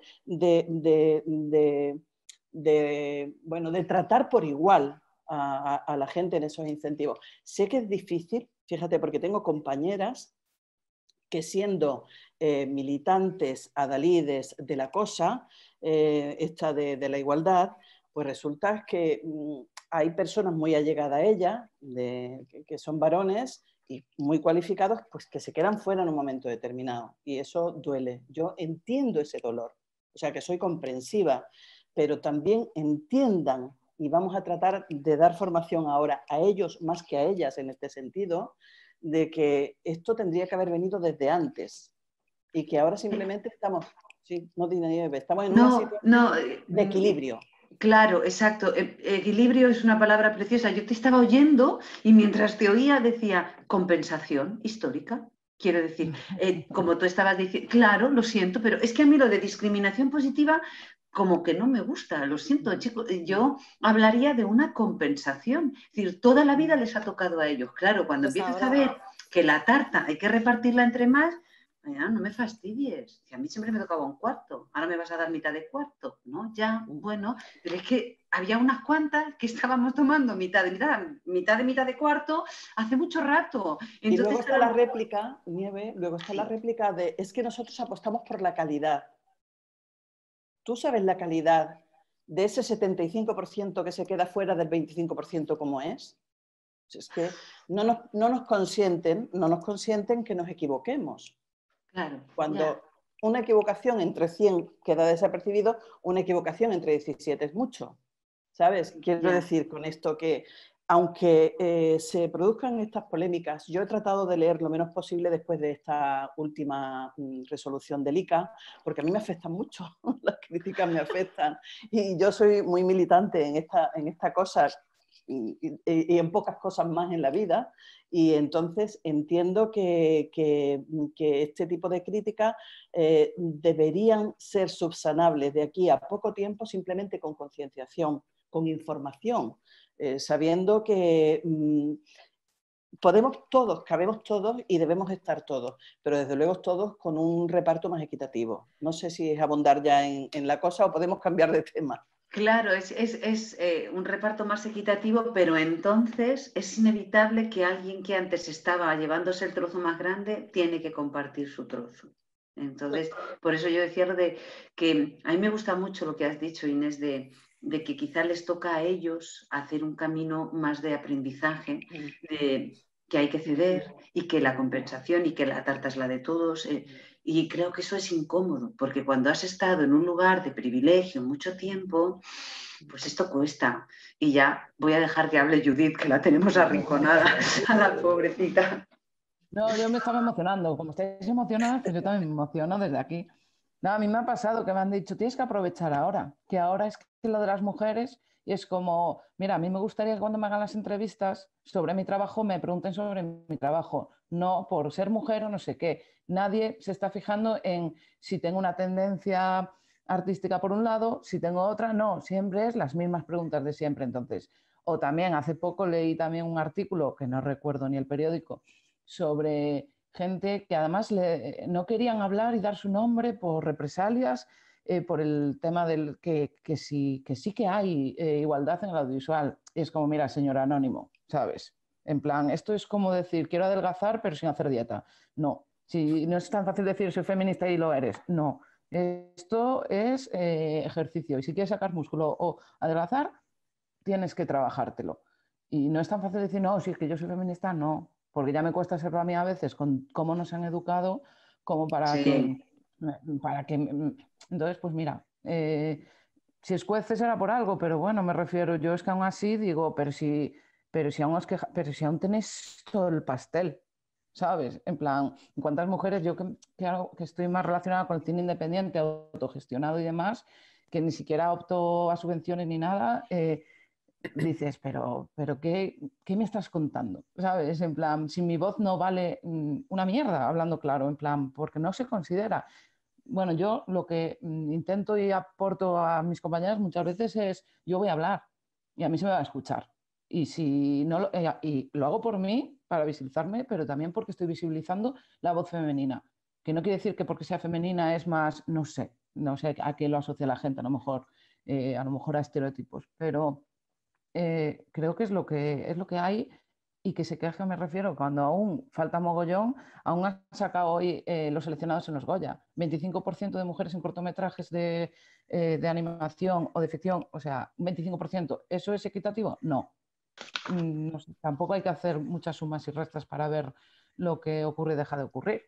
de tratar por igual a la gente en esos incentivos. Sé que es difícil, fíjate, porque tengo compañeras que siendo militantes adalides de la cosa, esta de la igualdad, pues resulta que hay personas muy allegadas a ella, que son varones y muy cualificados, pues que se quedan fuera en un momento determinado. Y eso duele. Yo entiendo ese dolor, o sea que soy comprensiva, pero también entiendan, y vamos a tratar de dar formación ahora a ellos más que a ellas en este sentido, de que esto tendría que haber venido desde antes y que ahora simplemente estamos, sí, no tiene nieve, estamos en una situación de equilibrio. Claro, exacto. Equilibrio es una palabra preciosa. Yo te estaba oyendo y mientras te oía decía compensación histórica. Quiero decir, como tú estabas diciendo, claro, lo siento, pero es que a mí lo de discriminación positiva como que no me gusta, lo siento, chicos. Yo hablaría de una compensación. Es decir, toda la vida les ha tocado a ellos. Claro, cuando Pues empiezas ahora... a ver que la tarta hay que repartirla entre más, no me fastidies, que a mí siempre me tocaba un cuarto, ahora me vas a dar mitad de cuarto, ¿no? Ya, bueno, pero es que había unas cuantas que estábamos tomando mitad de cuarto hace mucho rato. Entonces, y luego está la réplica, Nieve, luego está la réplica de, es que nosotros apostamos por la calidad. ¿Tú sabes la calidad de ese 75% que se queda fuera del 25% como es? Es que no nos consienten que nos equivoquemos. Claro, cuando una equivocación entre 100 queda desapercibido, una equivocación entre 17 es mucho. ¿Sabes? Quiero decir con esto que, aunque se produzcan estas polémicas, yo he tratado de leer lo menos posible después de esta última resolución del ICA, porque a mí me afectan mucho, las críticas me afectan, y yo soy muy militante en esta cosa y en pocas cosas más en la vida, y entonces entiendo que este tipo de críticas deberían ser subsanables de aquí a poco tiempo simplemente con concienciación, con información, sabiendo que podemos todos, cabemos todos y debemos estar todos, pero desde luego todos con un reparto más equitativo. No sé si es abundar ya en la cosa o podemos cambiar de tema. Claro, es un reparto más equitativo, pero entonces es inevitable que alguien que antes estaba llevándose el trozo más grande tiene que compartir su trozo. Entonces, por eso yo decía lo de que a mí me gusta mucho lo que has dicho, Inés, de que quizá les toca a ellos hacer un camino más de aprendizaje, de que hay que ceder y que la compensación y que la tarta es la de todos. Y creo que eso es incómodo, porque cuando has estado en un lugar de privilegio mucho tiempo, pues esto cuesta. Y ya voy a dejar que hable Judith, que la tenemos arrinconada, a la pobrecita. No, yo me estaba emocionando. Como estáis emocionadas, pues yo también me emociono desde aquí. No, a mí me ha pasado que me han dicho, tienes que aprovechar ahora, que ahora es que lo de las mujeres y es como, mira, a mí me gustaría que cuando me hagan las entrevistas sobre mi trabajo me pregunten sobre mi trabajo, no por ser mujer o no sé qué. Nadie se está fijando en si tengo una tendencia artística por un lado, si tengo otra, no, siempre es las mismas preguntas de siempre. Entonces, o también hace poco leí también un artículo, que no recuerdo ni el periódico, sobre gente que además no querían hablar y dar su nombre por represalias, por el tema del que sí que hay igualdad en el audiovisual. Y es como, mira, señor anónimo, ¿sabes? En plan, esto es como decir, quiero adelgazar pero sin hacer dieta. No, si no es tan fácil decir soy feminista y lo eres. No, esto es ejercicio. Y si quieres sacar músculo o adelgazar, tienes que trabajártelo. Y no es tan fácil decir, no, si es que yo soy feminista, no, porque ya me cuesta serlo a mí a veces con cómo nos han educado, como Sí. para que entonces, pues mira, si escuece será por algo, pero bueno, me refiero, yo es que aún así digo, pero si aún tenéis todo el pastel, ¿sabes? En plan, ¿cuántas mujeres yo que estoy más relacionada con el cine independiente, autogestionado y demás, que ni siquiera opto a subvenciones ni nada, dices, pero ¿qué me estás contando? ¿Sabes? En plan, si mi voz no vale una mierda, hablando claro, en plan, porque no se considera. Bueno, yo lo que intento y aporto a mis compañeras muchas veces es, yo voy a hablar y a mí se me va a escuchar. Y, si no y lo hago por mí, para visibilizarme, pero también porque estoy visibilizando la voz femenina. Que no quiere decir que porque sea femenina es más, no sé a qué lo asocia la gente, a lo mejor a estereotipos, pero creo que es lo que hay y que se queja, me refiero, cuando aún falta mogollón, aún han sacado hoy los seleccionados en los Goya. 25% de mujeres en cortometrajes de animación o de ficción, o sea, un 25%. ¿Eso es equitativo? No. No sé, tampoco hay que hacer muchas sumas y restas para ver lo que ocurre y deja de ocurrir.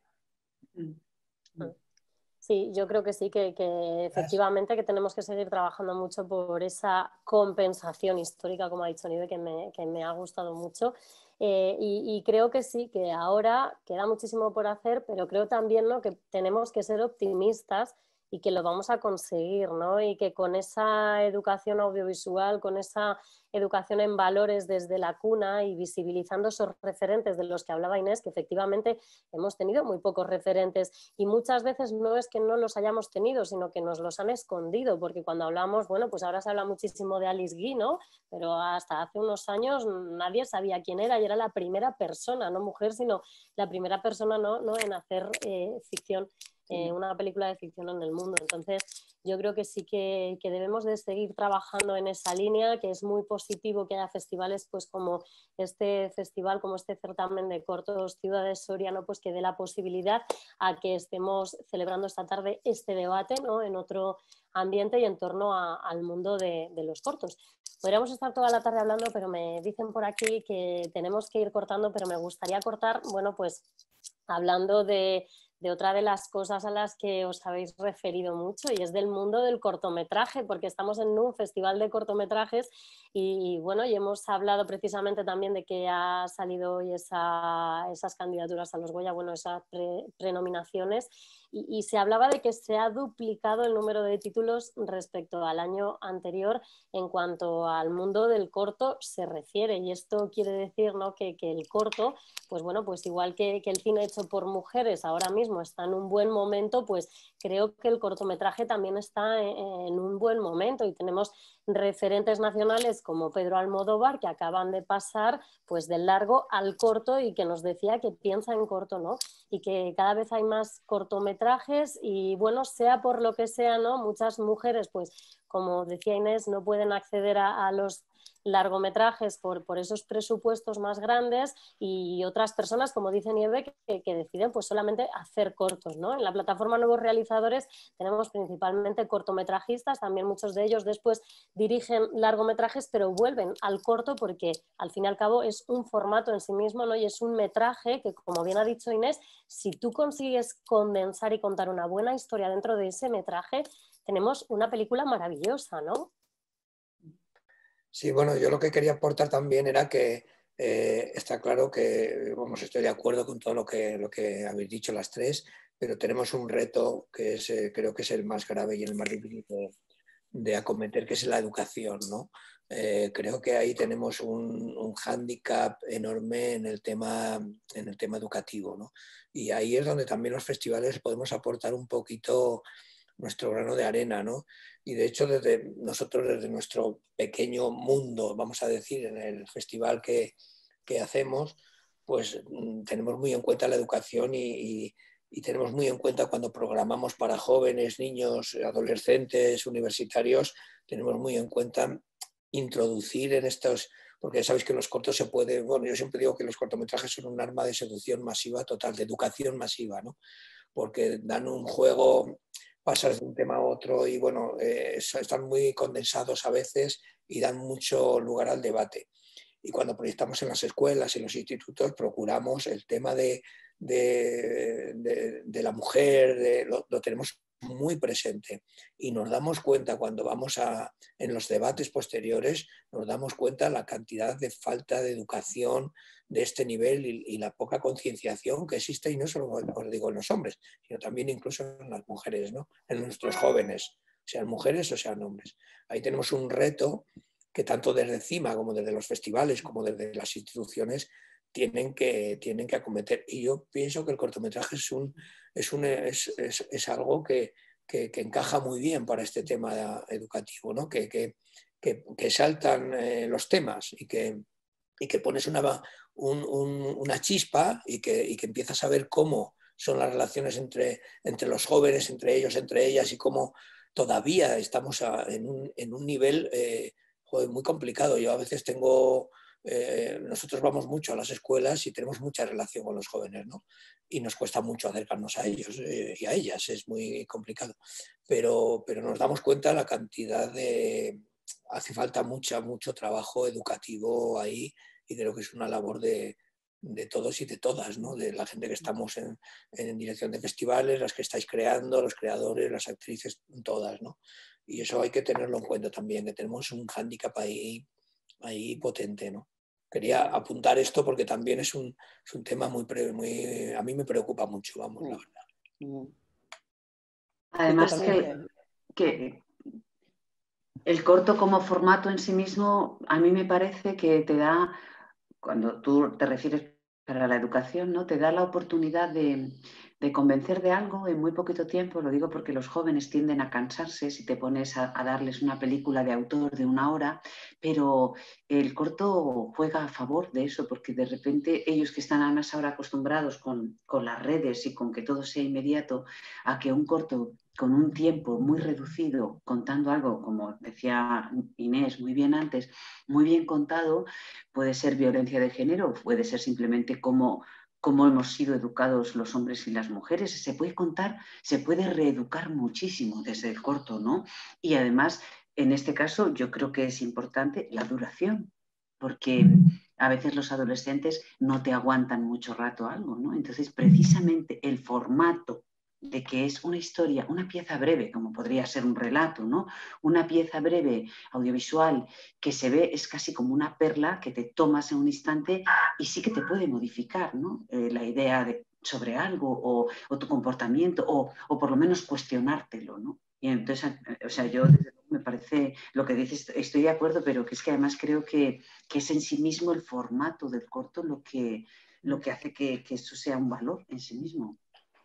Sí, yo creo que sí, que efectivamente que tenemos que seguir trabajando mucho por esa compensación histórica, como ha dicho Nive, que me ha gustado mucho. Y creo que sí, que ahora queda muchísimo por hacer, pero creo también, ¿no?, que tenemos que ser optimistas y que lo vamos a conseguir, ¿no? Y que con esa educación audiovisual, con esa educación en valores desde la cuna y visibilizando esos referentes de los que hablaba Inés, que efectivamente hemos tenido muy pocos referentes y muchas veces no es que no los hayamos tenido, sino que nos los han escondido, porque cuando hablamos, bueno, pues ahora se habla muchísimo de Alice Guy, ¿no? Pero hasta hace unos años nadie sabía quién era y era la primera persona, no mujer, sino la primera persona no en hacer ficción. Una película de ficción en el mundo. Entonces, yo creo que sí que debemos de seguir trabajando en esa línea, que es muy positivo que haya festivales pues como este festival, como este certamen de cortos Ciudad de Soria, ¿no?, pues que dé la posibilidad a que estemos celebrando esta tarde este debate, ¿no?, en otro ambiente y en torno al mundo de los cortos. Podríamos estar toda la tarde hablando, pero me dicen por aquí que tenemos que ir cortando, pero me gustaría cortar, bueno, pues hablando de otra de las cosas a las que os habéis referido mucho, y es del mundo del cortometraje, porque estamos en un festival de cortometrajes y bueno, y hemos hablado precisamente también de que ha salido hoy esas candidaturas a los Goya, bueno, esas prenominaciones, y se hablaba de que se ha duplicado el número de títulos respecto al año anterior en cuanto al mundo del corto se refiere, y esto quiere decir, ¿no?, que el corto, pues bueno, pues igual que el cine hecho por mujeres ahora mismo está en un buen momento, pues creo que el cortometraje también está en un buen momento y tenemos referentes nacionales como Pedro Almodóvar que acaban de pasar pues del largo al corto y que nos decía que piensa en corto, ¿no? Y que cada vez hay más cortometrajes y bueno, sea por lo que sea, ¿no?, muchas mujeres pues como decía Inés no pueden acceder a los largometrajes por esos presupuestos más grandes y otras personas, como dice Nieve, que deciden pues solamente hacer cortos, ¿no? En la plataforma Nuevos Realizadores tenemos principalmente cortometrajistas, también muchos de ellos después dirigen largometrajes, pero vuelven al corto porque al fin y al cabo es un formato en sí mismo, ¿no? Y es un metraje que, como bien ha dicho Inés, si tú consigues condensar y contar una buena historia dentro de ese metraje, tenemos una película maravillosa, ¿no? Sí, bueno, yo lo que quería aportar también era que está claro que, vamos, estoy de acuerdo con todo lo que habéis dicho las tres, pero tenemos un reto que es, creo que es el más grave y el más difícil de acometer, que es la educación, ¿no? Creo que ahí tenemos un hándicap enorme en el tema educativo, ¿no? Y ahí es donde también los festivales podemos aportar un poquito nuestro grano de arena, ¿no? Y de hecho, nosotros, desde nuestro pequeño mundo, vamos a decir, en el festival que hacemos, pues tenemos muy en cuenta la educación y tenemos muy en cuenta cuando programamos para jóvenes, niños, adolescentes, universitarios, tenemos muy en cuenta introducir en estos, porque ya sabéis que en los cortos se puede, bueno, yo siempre digo que los cortometrajes son un arma de seducción masiva total, de educación masiva, ¿no? Porque dan un juego, pasas de un tema a otro y bueno, están muy condensados a veces y dan mucho lugar al debate. Y cuando proyectamos en las escuelas y en los institutos, procuramos el tema de la mujer, lo tenemos muy presente. Y nos damos cuenta cuando vamos en los debates posteriores, nos damos cuenta la cantidad de falta de educación de este nivel y la poca concienciación que existe, y no solo os digo en los hombres, sino también incluso en las mujeres, ¿no? En nuestros jóvenes, sean mujeres o sean hombres. Ahí tenemos un reto que tanto desde CIMA como desde los festivales como desde las instituciones tienen que acometer. Y yo pienso que el cortometraje es algo que encaja muy bien para este tema educativo, ¿no? Que saltan los temas y que pones una chispa y que empiezas a ver cómo son las relaciones entre los jóvenes, entre ellos, entre ellas, y cómo todavía estamos en un nivel joder, muy complicado. Yo a veces nosotros vamos mucho a las escuelas y tenemos mucha relación con los jóvenes, ¿no? Y nos cuesta mucho acercarnos a ellos y a ellas, es muy complicado. Pero nos damos cuenta de la cantidad hace falta mucho trabajo educativo ahí, y creo que es una labor de todos y de todas, ¿no? De la gente que estamos en dirección de festivales, las que estáis creando, los creadores, las actrices, todas, ¿no? Y eso hay que tenerlo en cuenta también, que tenemos un hándicap ahí potente, ¿no? Quería apuntar esto porque también es un tema a mí me preocupa mucho, vamos, la verdad. Además Sí, que el corto como formato en sí mismo, a mí me parece que te da, cuando tú te refieres para la educación, ¿no? Te da la oportunidad de convencer de algo en muy poquito tiempo. Lo digo porque los jóvenes tienden a cansarse si te pones a darles una película de autor de 1 hora, pero el corto juega a favor de eso, porque de repente ellos que están además ahora acostumbrados con las redes y con que todo sea inmediato, a que un corto con un tiempo muy reducido, contando algo, como decía Inés muy bien antes, muy bien contado, puede ser violencia de género, puede ser simplemente cómo hemos sido educados los hombres y las mujeres. Se puede contar, se puede reeducar muchísimo desde el corto, ¿no? Y además, en este caso, yo creo que es importante la duración, porque a veces los adolescentes no te aguantan mucho rato algo, ¿no? Entonces, precisamente el formato de que es una historia, una pieza breve, como podría ser un relato, ¿no? Una pieza breve audiovisual que se ve, es casi como una perla que te tomas en un instante y sí que te puede modificar, ¿no? La idea sobre algo o tu comportamiento o por lo menos cuestionártelo, ¿no? Y entonces, o sea, yo desde luego me parece lo que dices, estoy de acuerdo, pero que es que además creo que es en sí mismo el formato del corto lo que hace que esto sea un valor en sí mismo.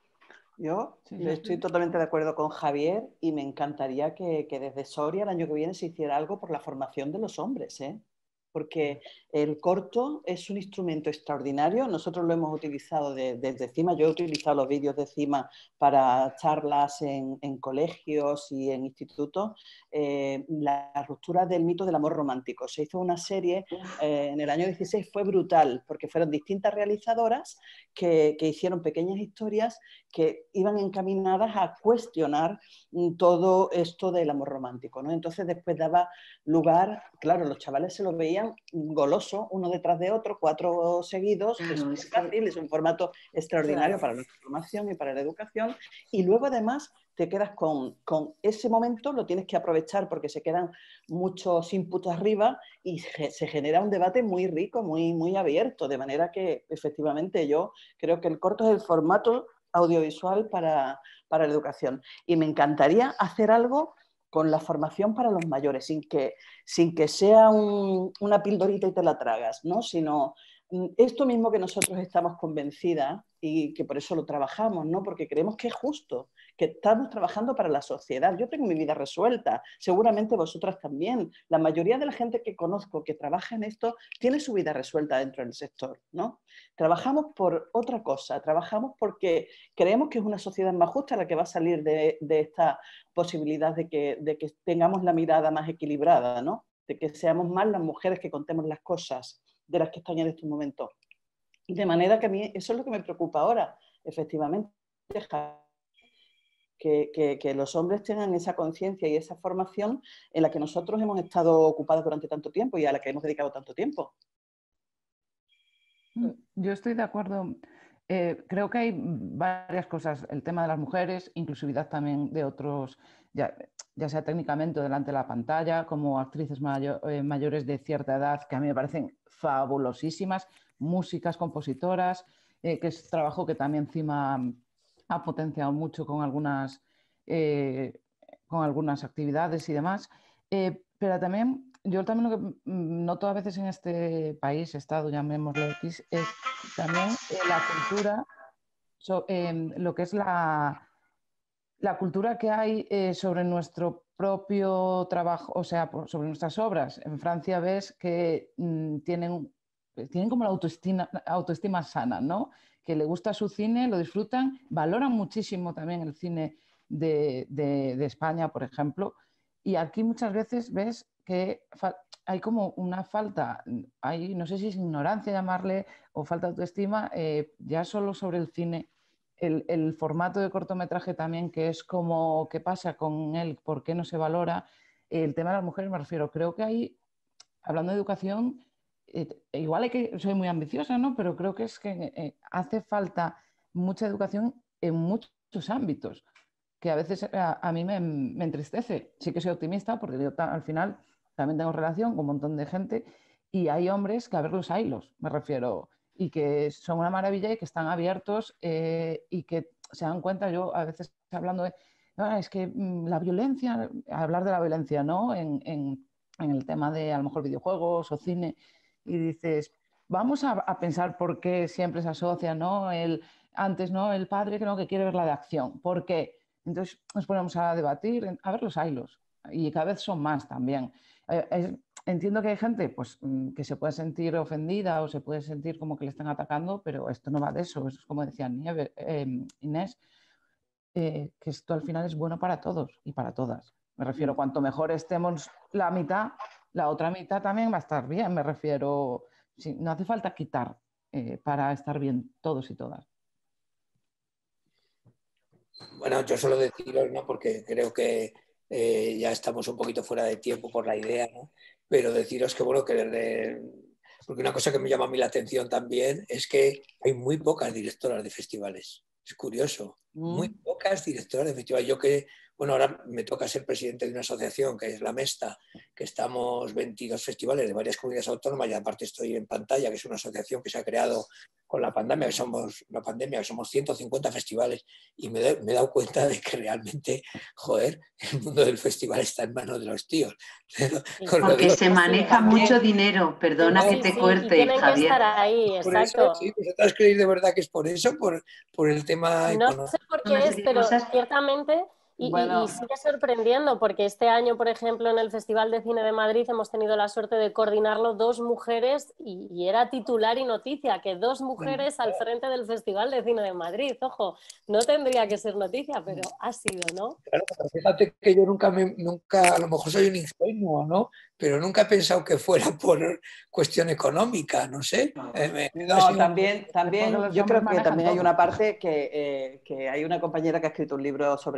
Yo estoy totalmente de acuerdo con Javier y me encantaría que desde Soria el año que viene se hiciera algo por la formación de los hombres, ¿eh? Porque el corto es un instrumento extraordinario. Nosotros lo hemos utilizado desde CIMA. Yo he utilizado los vídeos de CIMA para charlas en colegios y en institutos. La ruptura del mito del amor romántico. Se hizo una serie en el año 16, fue brutal, porque fueron distintas realizadoras que hicieron pequeñas historias que iban encaminadas a cuestionar todo esto del amor romántico, ¿no? Entonces después daba lugar, claro, los chavales se lo veían sean golosos uno detrás de otro, 4 seguidos, Claro, es fácil, es un formato extraordinario para la formación y para la educación, y luego además te quedas con ese momento, lo tienes que aprovechar porque se quedan muchos inputs arriba y se genera un debate muy rico, muy, muy abierto, de manera que efectivamente yo creo que el corto es el formato audiovisual para la educación. Y me encantaría hacer algo con la formación para los mayores, sin que sea una pildorita y te la tragas, ¿no? Sino esto mismo que nosotros estamos convencidas y que por eso lo trabajamos, ¿no? Porque creemos que es justo, que estamos trabajando para la sociedad. Yo tengo mi vida resuelta, seguramente vosotras también. La mayoría de la gente que conozco que trabaja en esto tiene su vida resuelta dentro del sector, ¿no? Trabajamos por otra cosa, trabajamos porque creemos que es una sociedad más justa la que va a salir de esta posibilidad de que tengamos la mirada más equilibrada, ¿no? De que seamos más las mujeres que contemos las cosas de las que están en estos momentos. De manera que a mí eso es lo que me preocupa ahora, efectivamente, que los hombres tengan esa conciencia y esa formación en la que nosotros hemos estado ocupados durante tanto tiempo y a la que hemos dedicado tanto tiempo. Yo estoy de acuerdo. Creo que hay varias cosas. El tema de las mujeres, inclusividad también de otros, ya sea técnicamente delante de la pantalla, como actrices mayores de cierta edad, que a mí me parecen fabulosísimas, músicas, compositoras, que es trabajo que también encima ha potenciado mucho con algunas actividades y demás. Pero también, yo también lo que noto a veces en este país, estado, llamémoslo X, es también la cultura, lo que es la cultura que hay sobre nuestro propio trabajo, o sea, sobre nuestras obras. En Francia ves que tienen como la autoestima sana, ¿no? Que le gusta su cine, lo disfrutan, valoran muchísimo también el cine de España, por ejemplo. Y aquí muchas veces ves que hay como una falta, no sé si es ignorancia llamarle, o falta de autoestima, ya solo sobre el cine. El formato de cortometraje también, que es como, ¿qué pasa con él? ¿Por qué no se valora? El tema de las mujeres me refiero, creo que ahí, hablando de educación, igual soy muy ambiciosa, ¿no? Pero creo que es que hace falta mucha educación en muchos ámbitos, que a veces a mí me entristece. Sí que soy optimista porque yo al final también tengo relación con un montón de gente y hay hombres que a ver los haylos, me refiero, y que son una maravilla y que están abiertos y que se dan cuenta. Yo a veces hablando de, es que la violencia, hablar de la violencia, ¿no? En el tema de a lo mejor videojuegos o cine, y dices, vamos a pensar por qué siempre se asocia, ¿no? Antes, ¿no? El padre que quiere ver la de acción. ¿Por qué? Entonces nos ponemos a debatir, a ver los hilos, y cada vez son más también. Entiendo que hay gente pues, que se puede sentir ofendida o se puede sentir como que le están atacando, pero esto no va de eso. Eso es como decía Inés, que esto al final es bueno para todos y para todas. Me refiero, cuanto mejor estemos la mitad, la otra mitad también va a estar bien. Me refiero, no hace falta quitar para estar bien todos y todas. Bueno, yo solo deciros, ¿no? Porque creo que ya estamos un poquito fuera de tiempo por la idea, ¿no? Pero deciros que, bueno, porque una cosa que me llama a mí la atención también es que hay muy pocas directoras de festivales. Es curioso, muy pocas directoras de festivales. Yo que, bueno, ahora me toca ser presidente de una asociación que es la Mesta, que estamos 22 festivales de varias comunidades autónomas y aparte estoy en Pantalla, que es una asociación que se ha creado con la pandemia, que somos 150 festivales, y me he dado cuenta de que realmente, joder, el mundo del festival está en manos de los tíos. Porque se maneja mucho dinero, perdona que te corte, y tienen Javier. Que estar ahí, exacto. Por eso, sí, ¿vosotras creéis de verdad que es por eso? Por el tema económico. No sé por qué es, pero ciertamente, y sigue sorprendiendo, porque este año, por ejemplo, en el Festival de Cine de Madrid hemos tenido la suerte de coordinarlo 2 mujeres y era titular y noticia, que 2 mujeres al frente del Festival de Cine de Madrid. Ojo, no tendría que ser noticia, pero ha sido, ¿no? Claro, pero fíjate que yo nunca, a lo mejor soy un ingenuo, ¿no? Pero nunca he pensado que fuera por cuestión económica, no sé. También yo creo que también hay una parte que hay una compañera que ha escrito un libro sobre el tiempo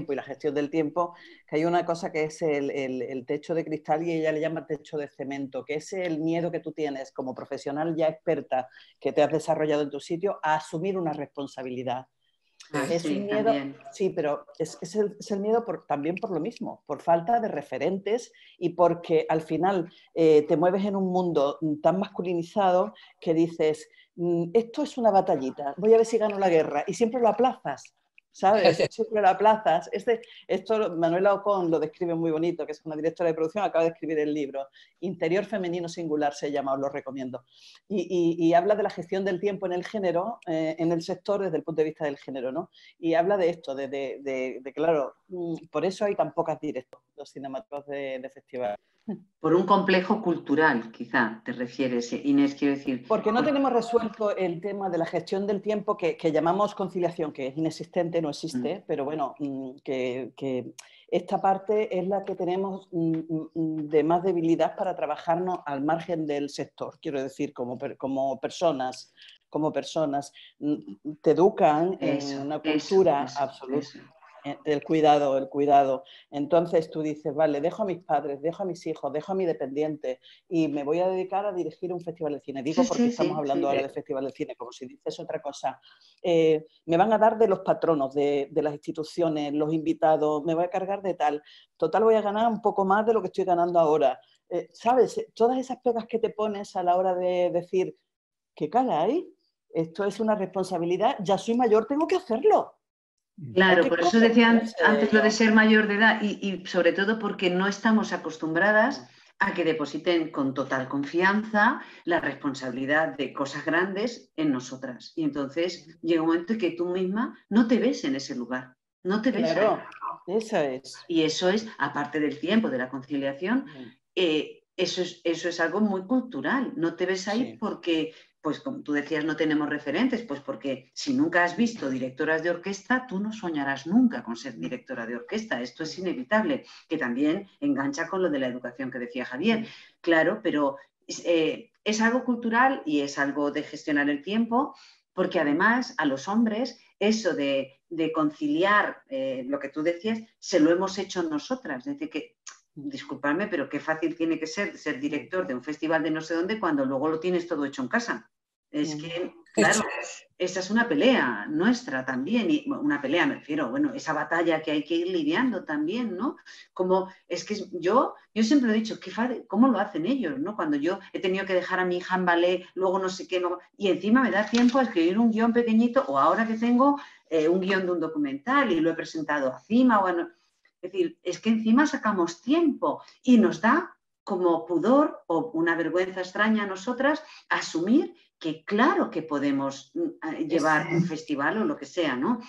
tiempo y la gestión del tiempo, que hay una cosa que es el techo de cristal y ella le llama techo de cemento, que es el miedo que tú tienes como profesional ya experta que te has desarrollado en tu sitio a asumir una responsabilidad. Es sí, un miedo, también. sí, pero es el miedo también por lo mismo, por falta de referentes y porque al final te mueves en un mundo tan masculinizado que dices, esto es una batallita, voy a ver si gano la guerra, y siempre lo aplazas, ¿sabes? Siempre lo aplazas. Esto Manuela Ocon lo describe muy bonito, que es una directora de producción, acaba de escribir el libro, Interior Femenino Singular se llama, os lo recomiendo. Y habla de la gestión del tiempo en el género, en el sector desde el punto de vista del género, ¿no? Y habla de esto, de claro, por eso hay tan pocas directos los cinematógrafos de festival. Por un complejo cultural, quizá, te refieres, Inés, quiero decir. Porque no tenemos resuelto el tema de la gestión del tiempo que llamamos conciliación, que es inexistente, no existe, pero bueno, que esta parte es la que tenemos de más debilidad para trabajarnos al margen del sector, quiero decir, como personas. Te educan en una cultura absoluta. El cuidado. Entonces tú dices, vale, dejo a mis padres, dejo a mis hijos, dejo a mi dependiente y me voy a dedicar a dirigir un festival de cine. Digo porque estamos hablando ahora de festival de cine, como si dices otra cosa. Me van a dar de los patronos, de las instituciones, los invitados, me voy a cargar de tal. Total, voy a ganar un poco más de lo que estoy ganando ahora. ¿Sabes? Todas esas pegas que te pones a la hora de decir, ¿qué caray? Esto es una responsabilidad, ya soy mayor, tengo que hacerlo. Claro, por eso decían antes lo de ser mayor de edad y sobre todo porque no estamos acostumbradas a que depositen con total confianza la responsabilidad de cosas grandes en nosotras. Y entonces llega un momento en que tú misma no te ves en ese lugar, no te ves ahí. Eso es. Y eso es, aparte del tiempo, de la conciliación, eso es algo muy cultural. No te ves ahí porque, pues como tú decías, no tenemos referentes, pues porque si nunca has visto directoras de orquesta, tú no soñarás nunca con ser directora de orquesta. Esto es inevitable, que también engancha con lo de la educación que decía Javier. Claro, pero es algo cultural y es algo de gestionar el tiempo, porque además a los hombres eso de conciliar lo que tú decías, se lo hemos hecho nosotras. Es decir, que, disculpadme, pero qué fácil tiene que ser director de un festival de no sé dónde cuando luego lo tienes todo hecho en casa. Es que, claro, esa es una pelea nuestra también, y una pelea me refiero, bueno, esa batalla que hay que ir lidiando también, ¿no? Como, es que yo siempre he dicho, ¿cómo lo hacen ellos, no? Cuando yo he tenido que dejar a mi hija en ballet, luego no sé qué, y encima me da tiempo a escribir un guión pequeñito, o ahora que tengo un guión de un documental y lo he presentado a CIMA, bueno, es decir, es que encima sacamos tiempo y nos da como pudor o una vergüenza extraña a nosotras asumir que claro que podemos llevar un festival o lo que sea, ¿no?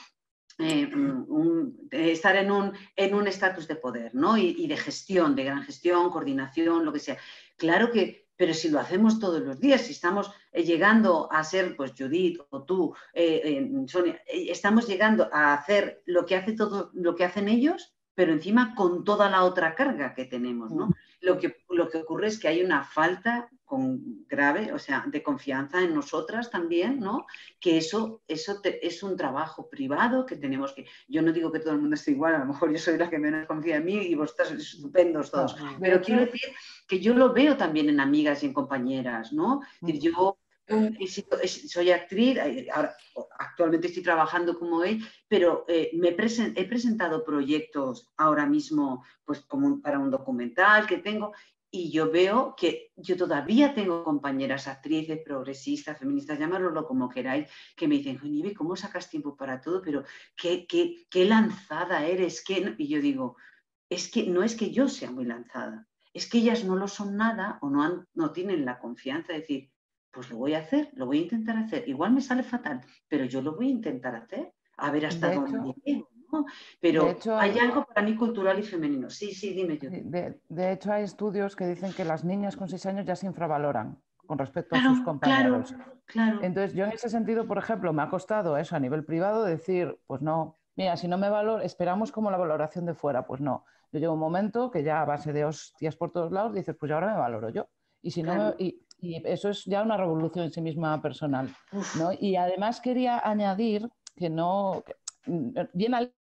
Estar en un estatus de poder, ¿no? Y de gestión, de gran gestión, coordinación, lo que sea. Claro que, pero si lo hacemos todos los días, si estamos llegando a ser, pues Judith o tú, Sonia, estamos llegando a hacer lo que hacen ellos, pero encima con toda la otra carga que tenemos, ¿no? Lo que ocurre es que hay una falta grave, o sea, de confianza en nosotras también, ¿no? Que eso es un trabajo privado que tenemos que... Yo no digo que todo el mundo esté igual, a lo mejor yo soy la que menos confía en mí y vosotros sois estupendos todos, pero quiero decir que yo lo veo también en amigas y en compañeras, ¿no? Es decir, yo soy actriz, ahora, actualmente estoy trabajando como él, pero he presentado proyectos ahora mismo pues, para un documental que tengo, y yo veo que yo todavía tengo compañeras actrices, progresistas, feministas, llamarlo como queráis, que me dicen, Nieve, ¿cómo sacas tiempo para todo? Pero qué lanzada eres. Y yo digo, es que no es que yo sea muy lanzada, es que ellas no lo son nada o no tienen la confianza de decir, pues lo voy a hacer, lo voy a intentar hacer. Igual me sale fatal, pero yo lo voy a intentar hacer, a ver hasta dónde llego, ¿no? Pero hay algo para mí cultural y femenino. Sí, dime yo. De hecho, hay estudios que dicen que las niñas con 6 años ya se infravaloran con respecto a sus compañeros. Claro. Entonces, yo en ese sentido, por ejemplo, me ha costado eso a nivel privado decir, pues no, mira, si no me valoro, esperamos como la valoración de fuera, pues no. Yo llego un momento que ya a base de hostias por todos lados dices, pues ahora me valoro yo. Y si no y eso es ya una revolución en sí misma personal, ¿no? Y además quería añadir que no, bien al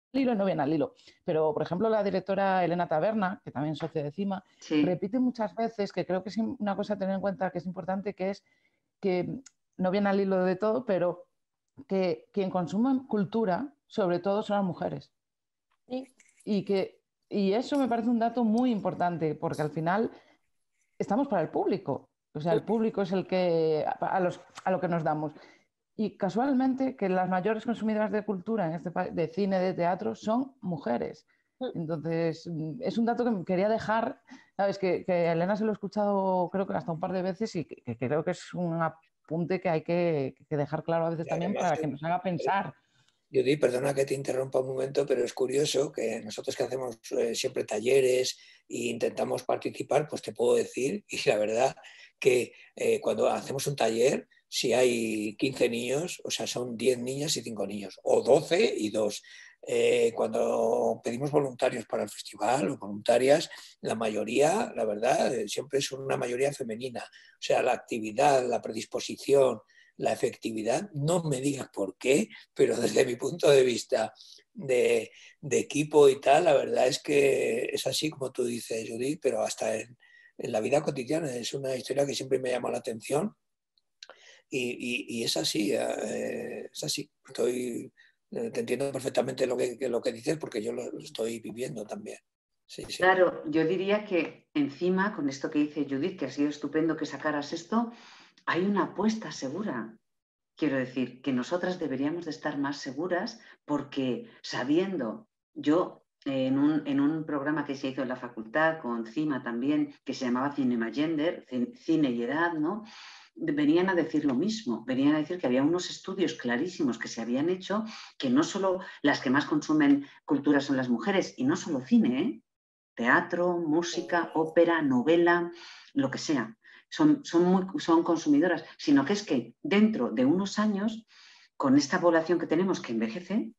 hilo y no viene al hilo. Pero, por ejemplo, la directora Elena Taberna, que también es socia de CIMA, Sí. repite muchas veces, que creo que es una cosa a tener en cuenta que es importante, que es que no viene al hilo de todo, pero que quien consume cultura, sobre todo, son las mujeres. Sí. Y eso me parece un dato muy importante, porque al final estamos para el público. O sea, el público es el que a lo que nos damos. Y casualmente que las mayores consumidoras de cultura en este país, de cine, de teatro, son mujeres. Entonces, es un dato que quería dejar, ¿sabes? Que a Elena se lo he escuchado creo que hasta un par de veces y que creo que es un apunte que hay que dejar claro a veces también para que nos haga pensar. Judith, perdona que te interrumpa un momento, pero es curioso que nosotros que hacemos siempre talleres e intentamos participar, pues te puedo decir, y la verdad que cuando hacemos un taller, si hay 15 niños, o sea, son 10 niñas y 5 niños, o 12 y 2. Cuando pedimos voluntarios para el festival o voluntarias, la mayoría, la verdad, siempre es una mayoría femenina. O sea, la actividad, la predisposición, la efectividad, no me digas por qué, pero desde mi punto de vista de equipo y tal, la verdad es que es así como tú dices, Judith, pero hasta en la vida cotidiana es una historia que siempre me llama la atención y es así, es así. Te entiendo perfectamente lo que dices porque yo lo estoy viviendo también. Sí, sí. Claro, yo diría que encima, con esto que dice Judith, que ha sido estupendo que sacaras esto, hay una apuesta segura. Quiero decir, que nosotras deberíamos de estar más seguras porque sabiendo, yo en un programa que se hizo en la facultad con CIMA también, que se llamaba Cinema Gender, Cine y Edad, ¿no? Venían a decir lo mismo, venían a decir que había unos estudios clarísimos que se habían hecho, que no solo las que más consumen cultura son las mujeres, y no solo cine, ¿eh? Teatro, música, ópera, novela, lo que sea. Son consumidoras, sino que es que dentro de unos años, con esta población que tenemos que envejece,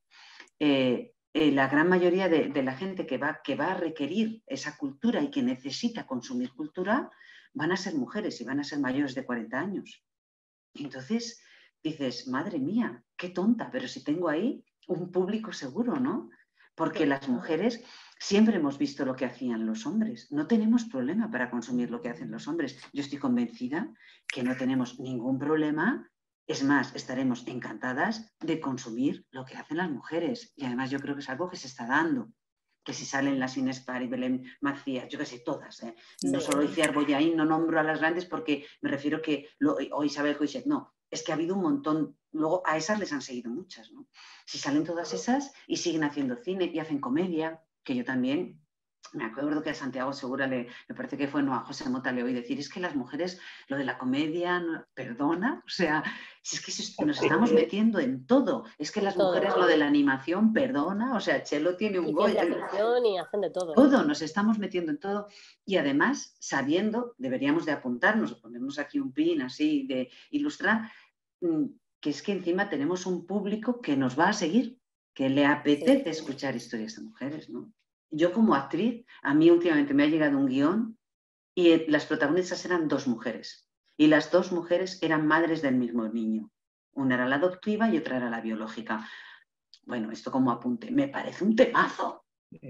la gran mayoría de la gente que va a requerir esa cultura y que necesita consumir cultura van a ser mujeres y van a ser mayores de 40 años. Y entonces dices, madre mía, qué tonta, pero si tengo ahí un público seguro, ¿no? Porque las mujeres siempre hemos visto lo que hacían los hombres. No tenemos problema para consumir lo que hacen los hombres. Yo estoy convencida que no tenemos ningún problema. Es más, estaremos encantadas de consumir lo que hacen las mujeres. Y además yo creo que es algo que se está dando. Que si salen las Inés Par y Belén Macías, yo qué sé, todas. No solo Iciar Boyaín, no nombro a las grandes porque me refiero que, o Isabel Coixet, no, es que ha habido un montón, luego a esas les han seguido muchas, ¿no? Si salen todas esas y siguen haciendo cine y hacen comedia, que yo también, me acuerdo que a Santiago Segura me parece que fue, no, a José Mota le oí decir, es que las mujeres, lo de la comedia, no, perdona, o sea, si es que nos estamos metiendo en todo, es que las mujeres lo de la animación, perdona, o sea, Chelo tiene un Goya. Y hacen de todo. Todo, nos estamos metiendo en todo y además sabiendo, deberíamos de apuntarnos, ponemos aquí un pin así de ilustrar, que es que encima tenemos un público que nos va a seguir, que le apetece escuchar historias de mujeres, ¿no? Yo como actriz, a mí últimamente me ha llegado un guión y las protagonistas eran 2 mujeres y las 2 mujeres eran madres del mismo niño. Una era la adoptiva y otra era la biológica. Bueno, esto como apunte, me parece un temazo.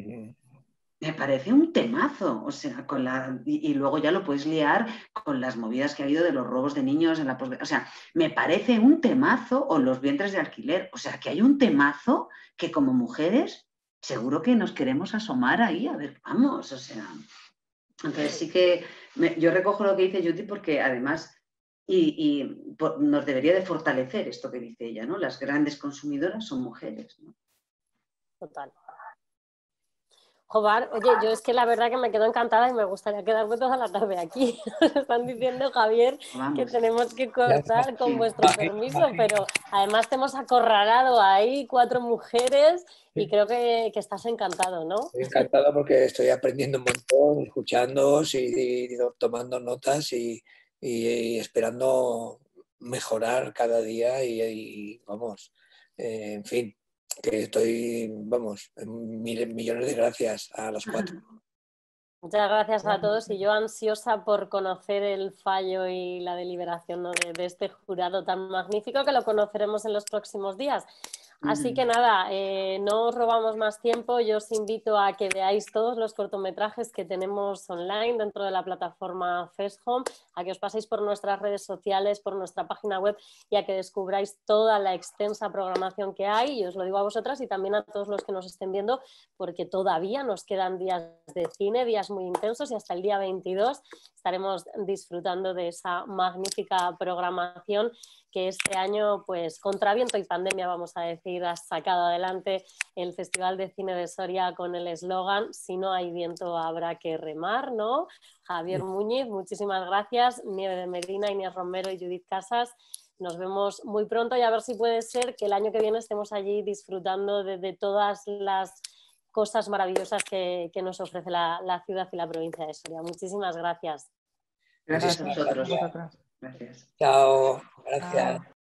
Me parece un temazo, o sea, y luego ya lo puedes liar con las movidas que ha habido de los robos de niños en la o sea, me parece un temazo, o los vientres de alquiler, o sea, que hay un temazo que como mujeres seguro que nos queremos asomar ahí, a ver, vamos, o sea, entonces sí que yo recojo lo que dice Judy porque además nos debería de fortalecer esto que dice ella, ¿no? Las grandes consumidoras son mujeres, ¿no? Total. Jobar, oye, yo es que la verdad que me quedo encantada y me gustaría quedarme toda la tarde aquí. Están diciendo, Javier, que tenemos que cortar con vuestro permiso, pero además te hemos acorralado ahí 4 mujeres y creo que estás encantado, ¿no? Estoy encantado porque estoy aprendiendo un montón, escuchándoos y tomando notas y esperando mejorar cada día y vamos, en fin, que estoy, vamos, millones de gracias a las 4. Muchas gracias a todos y yo ansiosa por conocer el fallo y la deliberación, ¿no? de este jurado tan magnífico que lo conoceremos en los próximos días. Así que nada, no os robamos más tiempo. Yo os invito a que veáis todos los cortometrajes que tenemos online dentro de la plataforma FestHome, a que os paséis por nuestras redes sociales, por nuestra página web y a que descubráis toda la extensa programación que hay. Y os lo digo a vosotras y también a todos los que nos estén viendo, porque todavía nos quedan días de cine, días muy intensos, y hasta el día 22 estaremos disfrutando de esa magnífica programación que este año, pues contra viento y pandemia, vamos a decir, has sacado adelante el Festival de Cine de Soria con el eslogan "Si no hay viento habrá que remar", ¿no? Javier Muñiz, muchísimas gracias. Nieve de Medina, Inés Romero y Judith Casas. Nos vemos muy pronto y a ver si puede ser que el año que viene estemos allí disfrutando de todas las cosas maravillosas que nos ofrece la ciudad y la provincia de Soria. Muchísimas gracias. Gracias a vosotros. Gracias. Gracias. Chao, gracias.